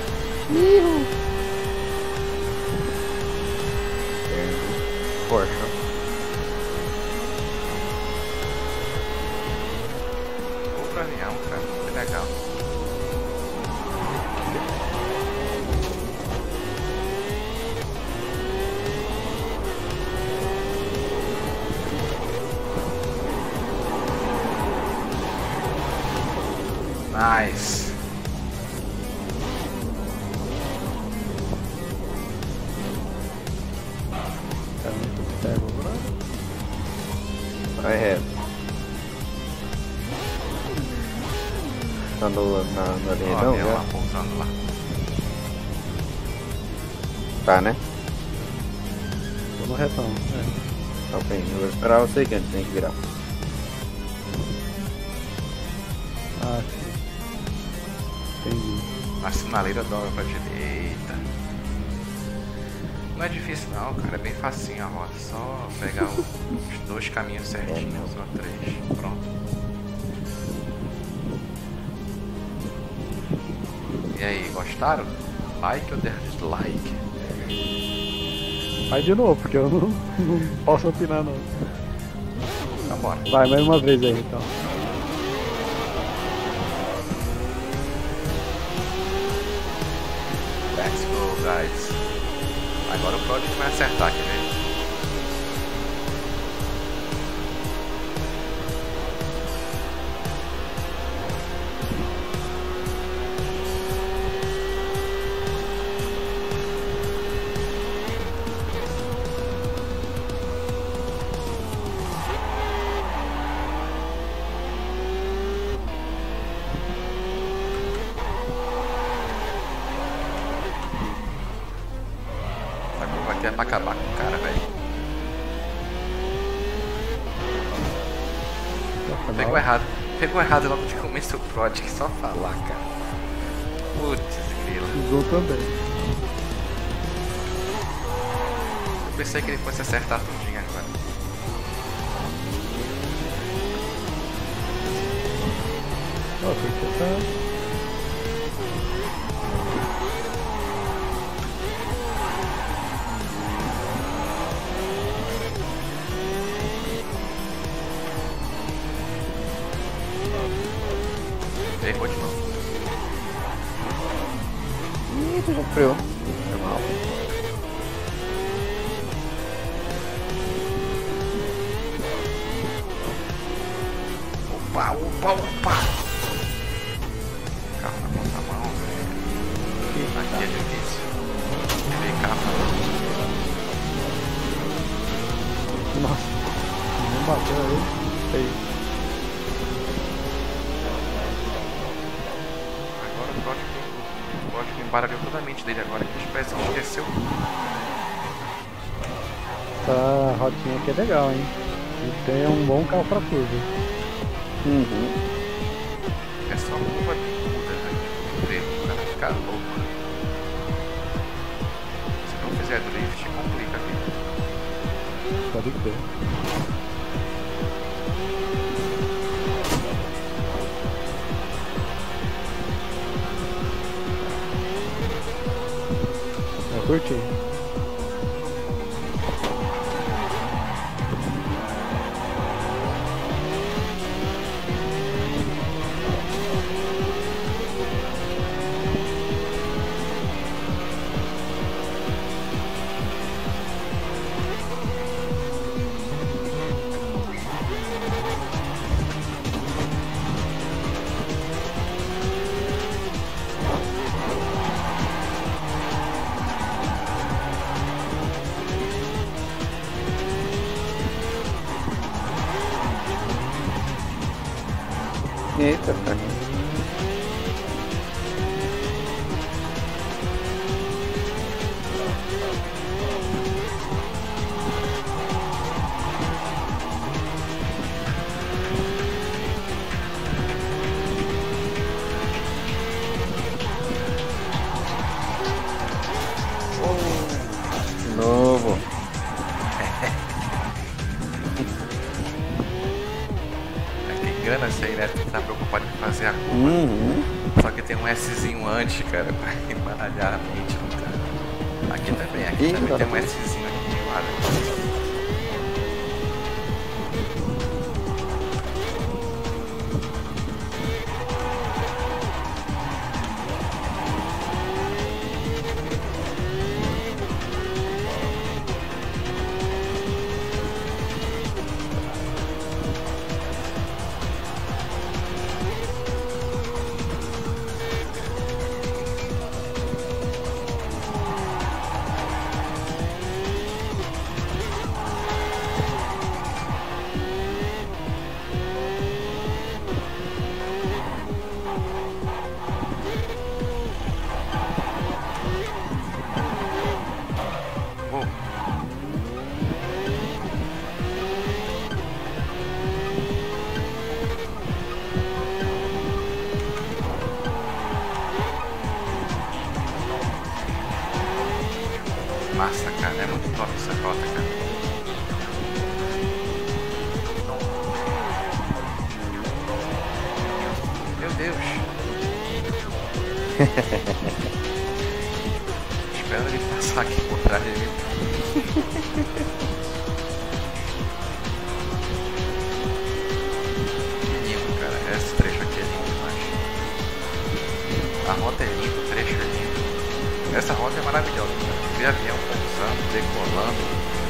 É, Porsche. Outro avião, cara. Que legal. Nice. Vai reto. Tá no, na, na linha Ó, não, avião já? lá pousando lá. Tá, né? Tô no retão. É. Tá bem, eu vou esperar você que antes tem que virar. Ah, sim. Entendi. A sinaleira dobra pra direita. Não é difícil não, cara. É bem facinho a rota. Só pegar o- os dois caminhos certinhos, ou três. Pronto. E aí, gostaram? Like ou dislike? Vai de novo, porque eu não, não posso opinar não. Então bora. Vai, mais uma vez aí então. Let's go, guys. Agora o Project vai acertar, quer ver? Vai ter pra acabar com o cara, velho. Pegou errado. Pegou errado logo de começo o Project, só falar, cara. Putz, grila. Usou também. Eu pensei que ele fosse acertar tudinho agora. Ó, tem que estar. Errou de novo. Eita, já freou. Foi mal. Opa, opa, opa! Carro na contramão, velho. Aqui é difícil. Tem carro. Nossa, não bateu aí. Feio. Agora o código, o código embaralhou toda a mente dele agora, que os pés esqueceu. Essa rotinha aqui é legal, hein? E tem um bom carro pra curva. Uhum. É só curva bicuda, velho. Preto, o cara fica louco. Se não fizer drift, complica a vida. Pode crer. Eu curti. Eita, cara. De novo. Engana essa aí, né? Tu tá preocupado em fazer a curva. Uhum. Só que tem um Szinho antes, cara, pra embaralhar a mente do cara. Aqui também, aqui Ih, também cara. tem um Szinho aqui de lado. Massa, cara, é muito top essa rota, cara. Meu Deus. Espero ele passar aqui por trás de mim. Que lindo, cara. Esse trecho aqui é lindo demais. A rota é linda, o trecho é lindo. Essa rota é maravilhosa, cara. Ver avião pousando, decolando.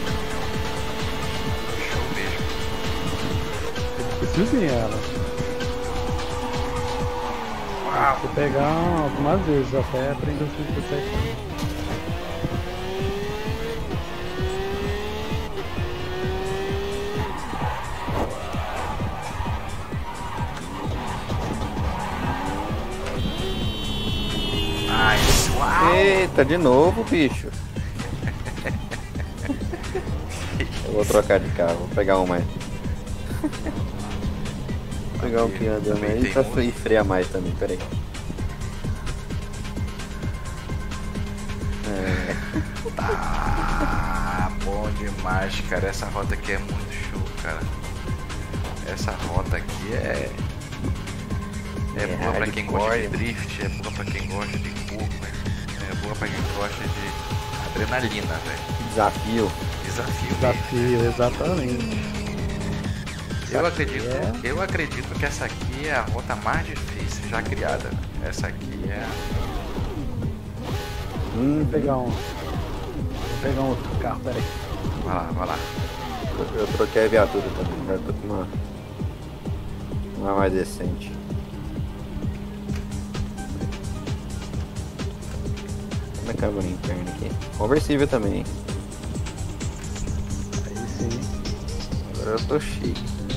Show mesmo. Precisinha ela. Uau! Vou pegar algumas vezes até aprender o cinco sete. Nice! Uau! Eita, de novo, bicho. Eu vou trocar de carro, vou pegar um mais. Vou pegar um que anda mais pra fre- frear mais também, peraí. É. Tá bom demais, cara. Essa rota aqui é muito show, cara. Essa rota aqui é. É, É boa pra quem gosta de hardcore. drift, é boa pra quem gosta de curva, é boa pra quem gosta de adrenalina, velho. Desafio. Desafio. mesmo. Desafio, exatamente. Eu acredito, é- eu acredito que essa aqui é a rota mais difícil já criada. Essa aqui é. Hum, vou pegar um. Vou pegar um outro carro, peraí. Vai lá, vai lá. Eu, eu troquei a viatura também, já tô com uma. Uma mais decente. Como é que é a interna aqui? Conversível também, hein? Aí sim. Agora eu tô cheio.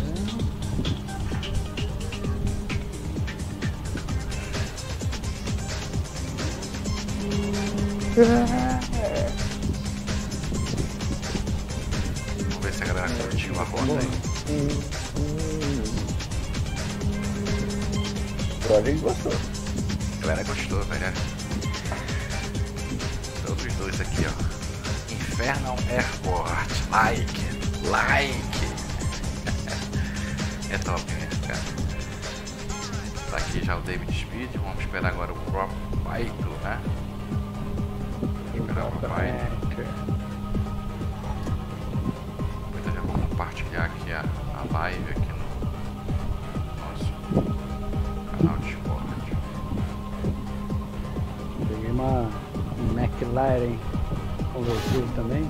Vamos ver se a galera curtiu a rota aí. O Rodrigo gostou. A galera gostou, velho. Todos os dois aqui, ó. Infernal Airport. Like. Like. É top, né, cara? Tá aqui já o David Speed. Vamos esperar agora o próprio Paito, né? Esperar o Paito. Então já vou compartilhar aqui a, a live aqui no nosso canal de Discord. Peguei uma McLaren conversível também.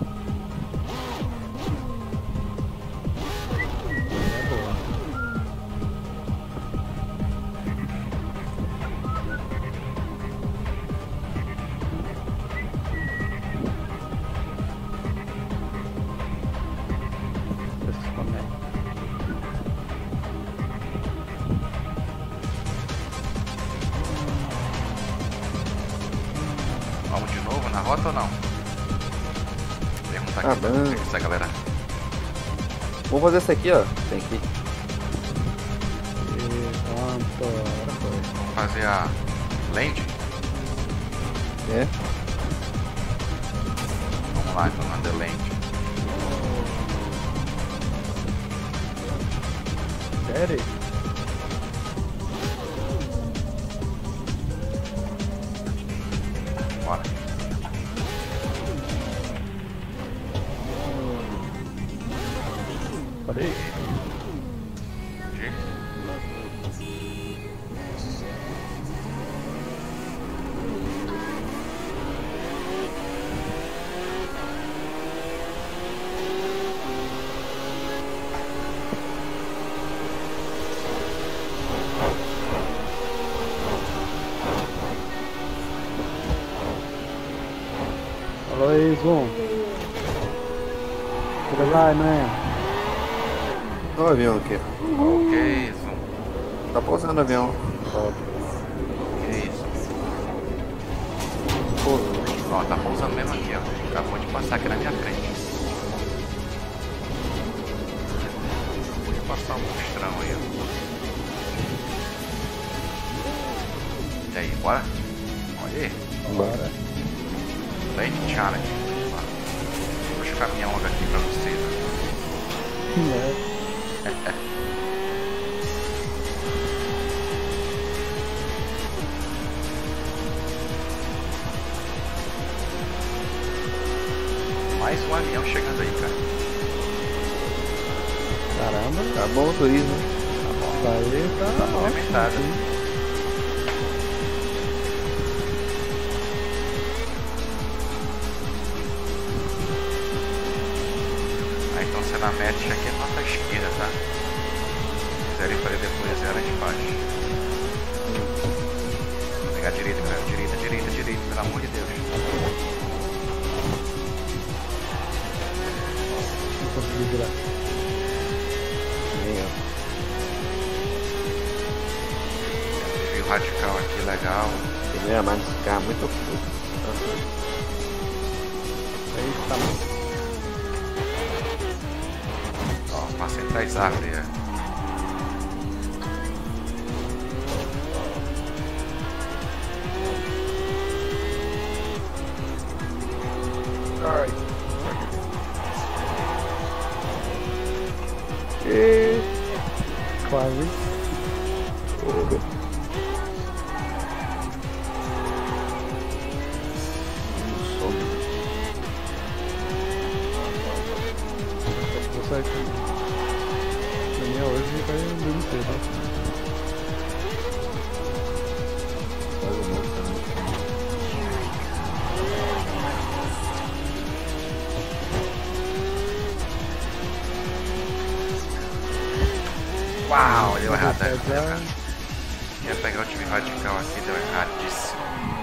É boa. Esse como é. Vamos de novo na rota ou não? Perguntar Ah, aqui pra bom. você, essa galera. Vamos fazer essa aqui, ó. Tem aqui. E pronto, agora foi. Vamos fazer a land? É. Vamos lá então na The Land. Sério? Bora. Parei. G. Alô aí, Zoom. Chega lá, né? Olha o avião aqui. Ok, zoom. Tá pousando o avião. Que isso? Pô, Ó, tá pousando mesmo aqui, ó. Acabou de passar aqui na minha frente. Acabou de passar um monstrão aí, ó. E aí, bora? Olha aí. Bora. Land Challenge. Vou jogar minha onda aqui pra vocês. É. Mais um avião chegando aí, cara. Caramba. tá bom o turismo. Daí tá, Tá movimentado. Aí então você na match aqui é nossa esquerda, tá? Se quiserem fazer depois zero, a gente faz. Vou pegar a direita, galera. Direita, direita, direita, pelo amor de Deus. Não consegui virar. Nem eu. Desvio radical aqui, legal. Primeira mais desse carro, muito puto. Aí tá bom. Ó, passa entre as árvores. É. Ai. E... Quase. Vou sair aqui. Daniel hoje vai muito cedo. já... Ia pegar o time radical aqui, deu erradíssimo.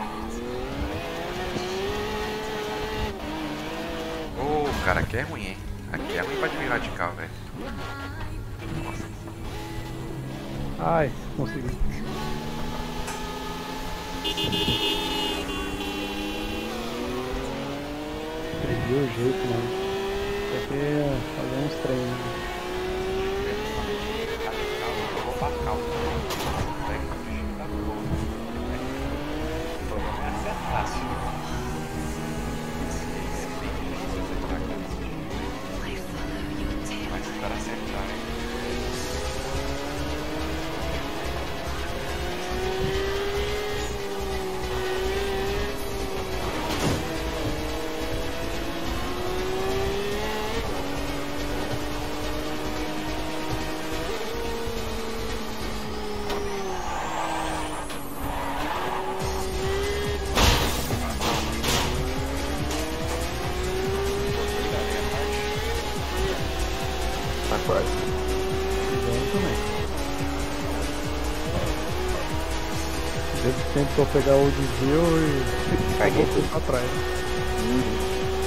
Ô, oh, cara, aqui é ruim, hein? Aqui é ruim pra time radical, velho. Nossa. Ai, consegui. Perdi o jeito, mano. Tem que fazer uns treinos. Eu vou pra calma. O problema é acertar, se mas o cara acertar, hein? Quase. Eu também. Ele tentou pegar o desvio e Caguei tudo pra trás. Uhum.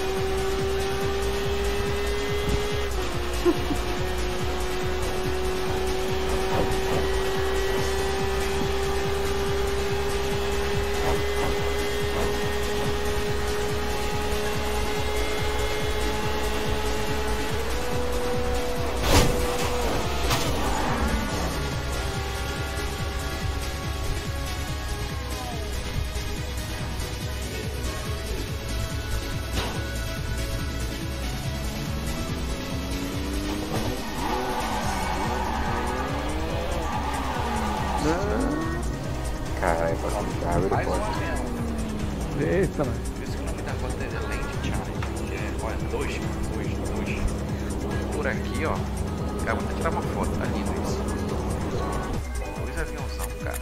Caralho, pra cá, abre Mais a ou porta. Eita, mano. Por isso que o nome da conta é Land Challenge, que é, olha, dois, dois, dois. Por aqui, ó. Cara, vou até tirar uma foto, tá lindo isso. Dois aviãozão, cara.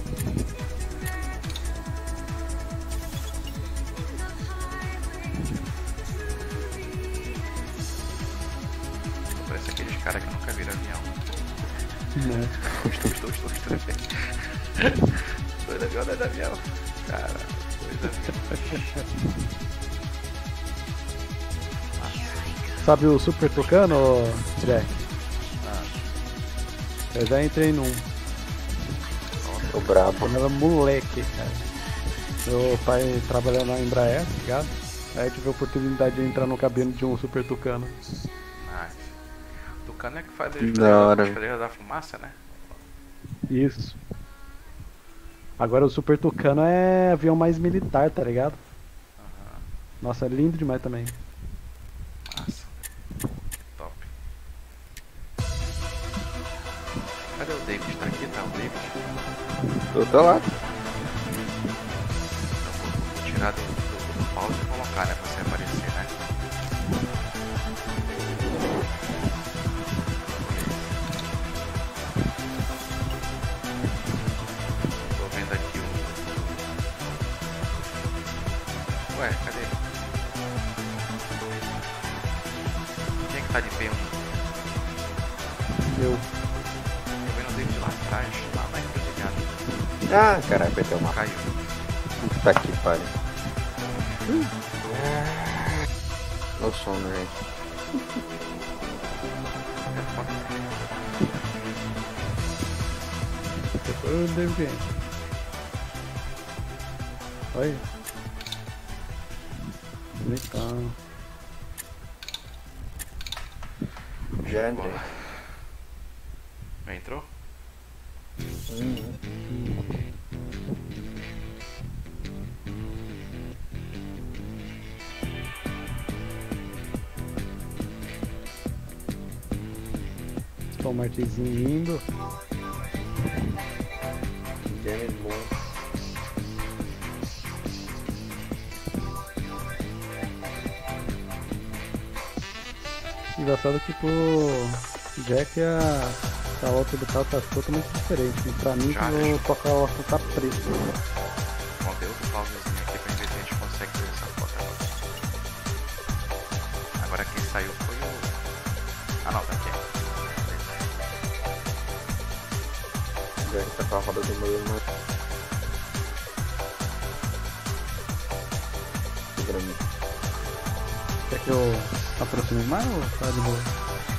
Parece aqueles caras que nunca viram avião. Né? Estou, estou, estou, estou. Dois avião, dois avião. Cara, dois aviões. Sabe o Super Tucano, Jack? Ah, Eu já entrei num. Tô brabo. Quando eu era moleque, cara. Meu pai trabalhava na Embraer, tá ligado? Aí eu tive a oportunidade de entrar no cabine de um Super Tucano. nice. Tucano é que faz Da hora. a estrela da fumaça, né? Isso. Agora o Super Tucano é avião mais militar, tá ligado? Aham, Nossa, é lindo demais também. massa. Top. Cadê o David? Tá aqui, tá o David? Tô, tô lá. Vou tirar do, do, do pause e colocar, né? Pra você aparecer, né? Tô vendo aqui o... Ué, cadê? Quem é que tá de pé? Eu. Tô vendo o David lá atrás, lá na encruzilhada. Ah, caralho, apertei o mapa. Caiu. Puta que pariu. No sono, gente. É foda. Eu devo ver. Olha. Bonitão. Já entrei. Entrou? Só o Martizinho indo. James Bond. Engraçado que pro Jack a calota do carro tá totalmente diferente. Pra mim, Já, eu vou tocar ela com tá preta. Bom, deu outro pausezinho aqui pra ver se a gente consegue ver essa foto agora. Agora quem saiu foi o... Ah não, tá aqui. já que tá com a roda do modelo mais. Pra mim. Quer que eu aproxime mais ou tá de boa?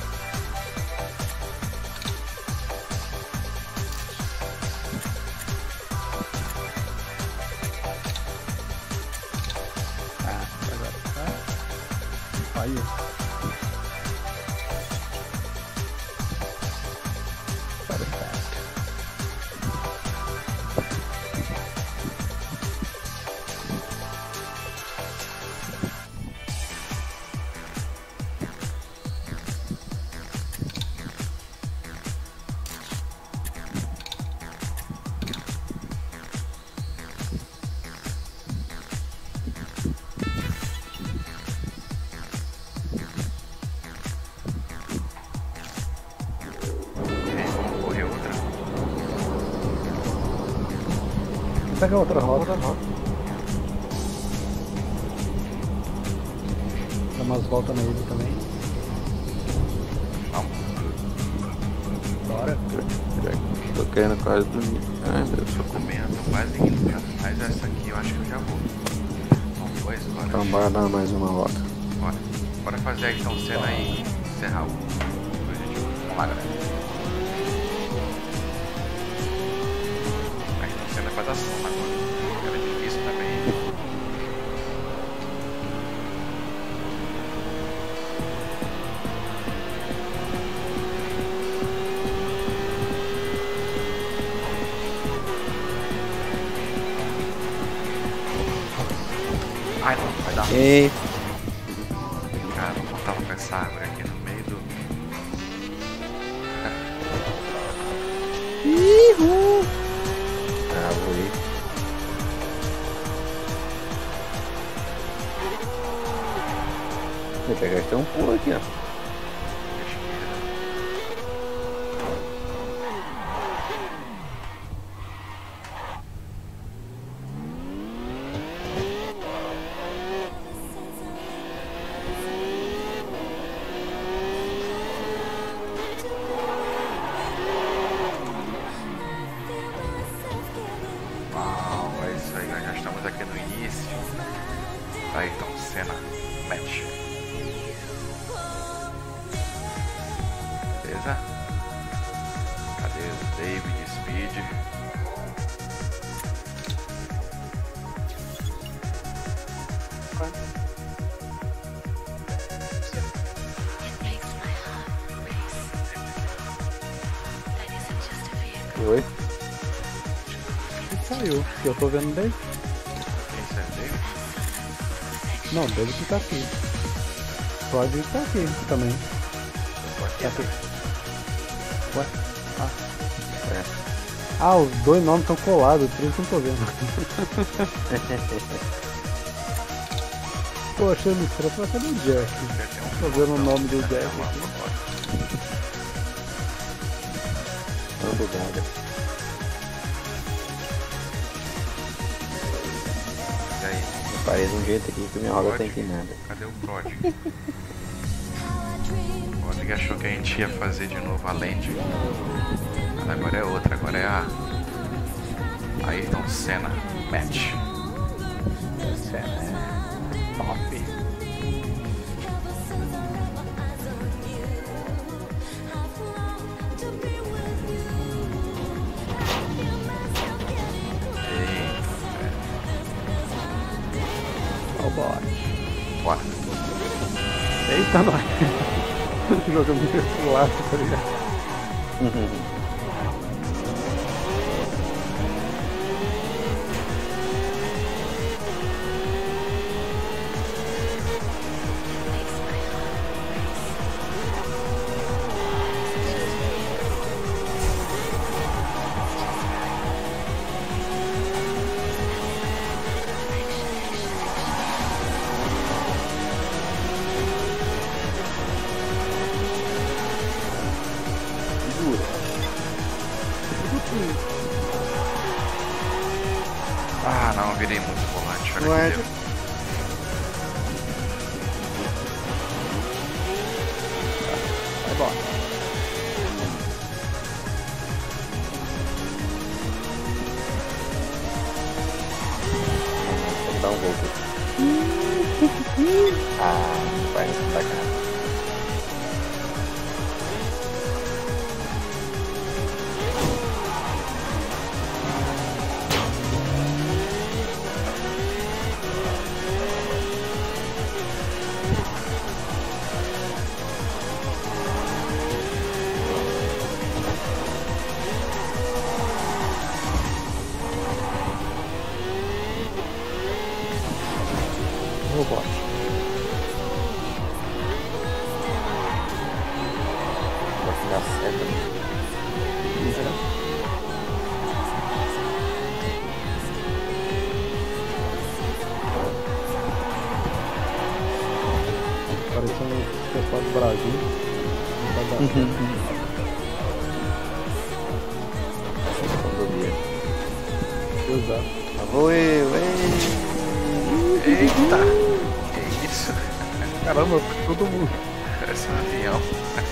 Ah, agora tá. Aí. Pega outra roda, roda. Dá umas voltas nele também. Não. Bora. Tô querendo quase dormir. Ai, meu Deus, Eu também tô quase indo, cara. Mas essa aqui eu acho que eu já vou. São dois, bora. então bora dar mais uma volta. Bora. Bora fazer a Ayrton Senna e encerrar o. Depois a gente vamos lá, galera. Ayrton Senna vai dar som agora. Era difícil também. Ai não, vai dar. Ei. Cara, eu não tava com essa árvore aqui no meio do. Ihu! Árvore. Vou pegar até um pulo aqui, ó. Ayrton Senna Match. Beleza? Cadê o David Speed? Oi? Saiu. Eu tô vendo dele. Quem é David? Não, dele que tá aqui. Pode estar aqui também. Aqui. Tá aqui. Ué? Ah. É. Ah, os dois nomes estão colados, por isso que eu não tô vendo. Tô achando estranho pra saber o Jack. Tô vendo o nome do Jack aqui. Obrigado. E aí? Faz um jeito aqui que minha roda tem que ir nada. Cadê o Prod? O Prod achou que a gente ia fazer de novo a Land. Mas agora é outra, agora é a Ayrton Senna Match. Senna é top. Ó o bot. Bora. Eita, nós. Jogando desse lado, tá ligado? Ah, não, eu virei muito volante. Olha Não é? que deu. Vai embora. um Volker. Ah, vai nessa sacanagem. Robot. Vai ficar certo. Parecendo um pessoal do Brasil. Exato. Vou eu, ei! Eita! Que isso? Caramba, todo mundo. Parece um avião.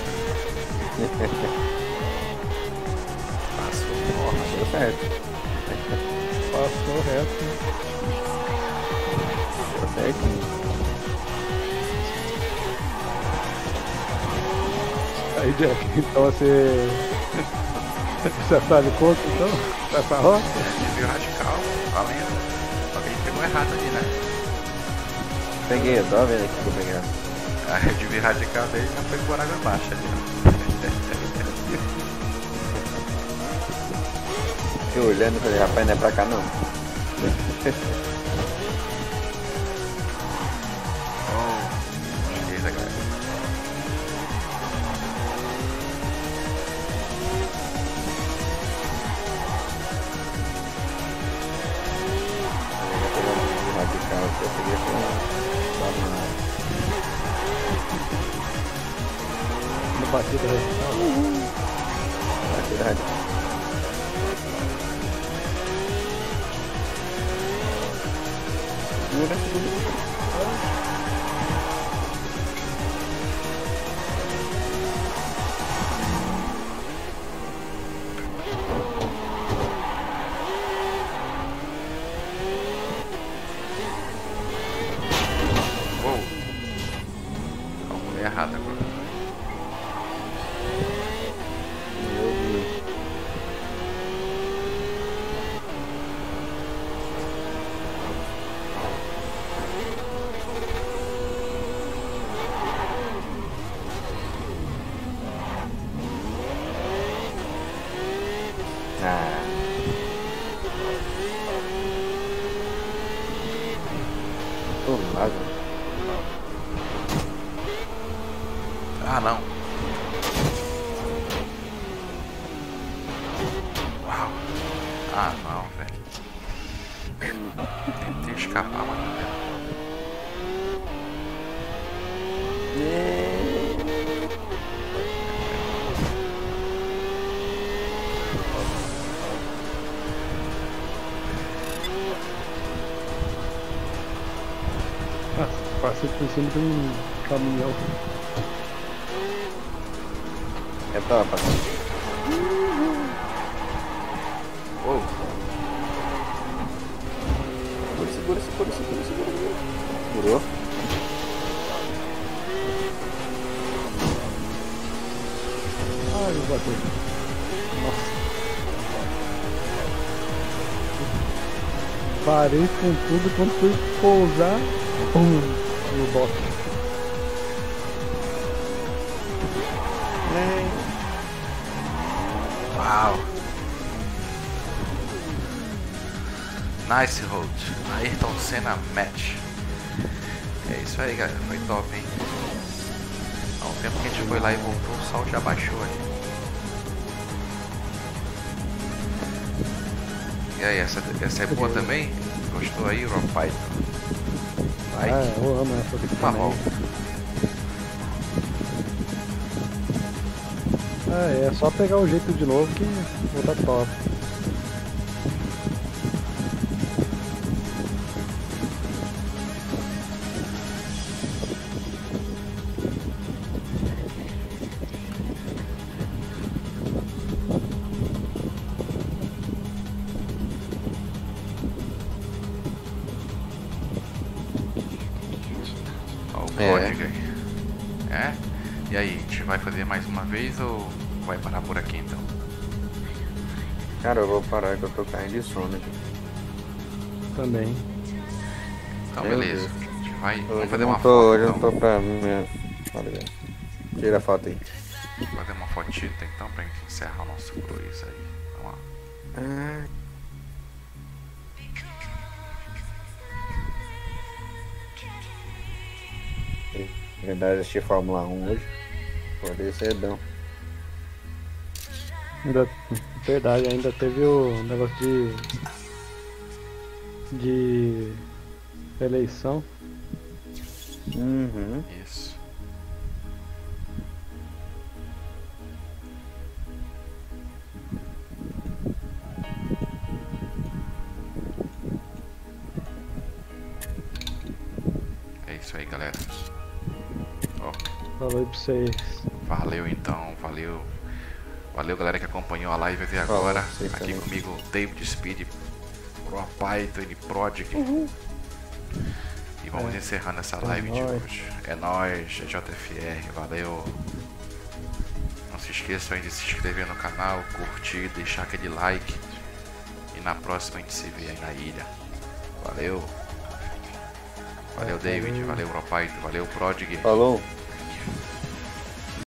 Passou. Ó, deu certo. Passou reto. Deu certinho. Aí, Jack, então você. Você sabe quanto então? Essa rota? Desvio radical, valendo. Só que a gente pegou errado ali, né? Peguei, tô vendo aqui que eu peguei. Aí o desvio radical dele já foi por água abaixo ali, ó. Fiquei olhando e falei, rapaz, não é pra cá não. Oh, beleza, galera. Radical, eu peguei com No batido radical. batida radical. Segura, segura. Uou. Calculei errado agora. Meu Deus. Ah. Tô lá, Ah, não. Uau. Ah, não, velho. Tentei escapar, mas não deu. Ah, passei por cima de um caminhão. É pra passar. Uou. Segura, segura, segura, segura, segura. Segurou. Ah, eu bateu. Nossa. Parei com tudo quando fui pousar. Pum, no bote. Uau. Nice hold. Ayrton Senna match. É isso aí, galera. Foi top, hein? Há um tempo que a gente foi lá e voltou, o sol já baixou ali. E aí, essa, essa é boa também? Gostou aí, Rob Python? Like? Ah, eu amo essa aqui Por favor. também. Ah, é só pegar o jeito de novo que vou tá top. Prodigy. É? E aí, a gente vai fazer mais uma vez ou vai parar por aqui então? Cara, eu vou parar que eu tô caindo de sono aqui. Também. Então Meu beleza. Deus. A gente vai. Hoje Vamos eu fazer não uma tô, foto. hoje eu Então. não tô pra mim. Olha, tira a foto aí. Vamos fazer uma fotita então pra gente encerrar o nosso cruise aí. Vamos lá. Ah. Verdade, assisti Fórmula um hoje. Acordei cedão. Ainda, verdade, ainda teve o negócio de. de. eleição. Uhum. Isso. É isso aí, galera. Ó, Falou aí pra vocês. valeu então, valeu. Valeu, galera que acompanhou a live até Falou, agora. vocês Aqui também. comigo, David Speed, Pro Python e Prodigy. E vamos É. encerrando essa É live de nóis. hoje. É nóis, é J F R, valeu. Não se esqueçam aí de se inscrever no canal, curtir, deixar aquele like. E na próxima a gente se vê aí na ilha. Valeu. Valeu, David, valeu, Pro Python, valeu, Prodigy. Falou.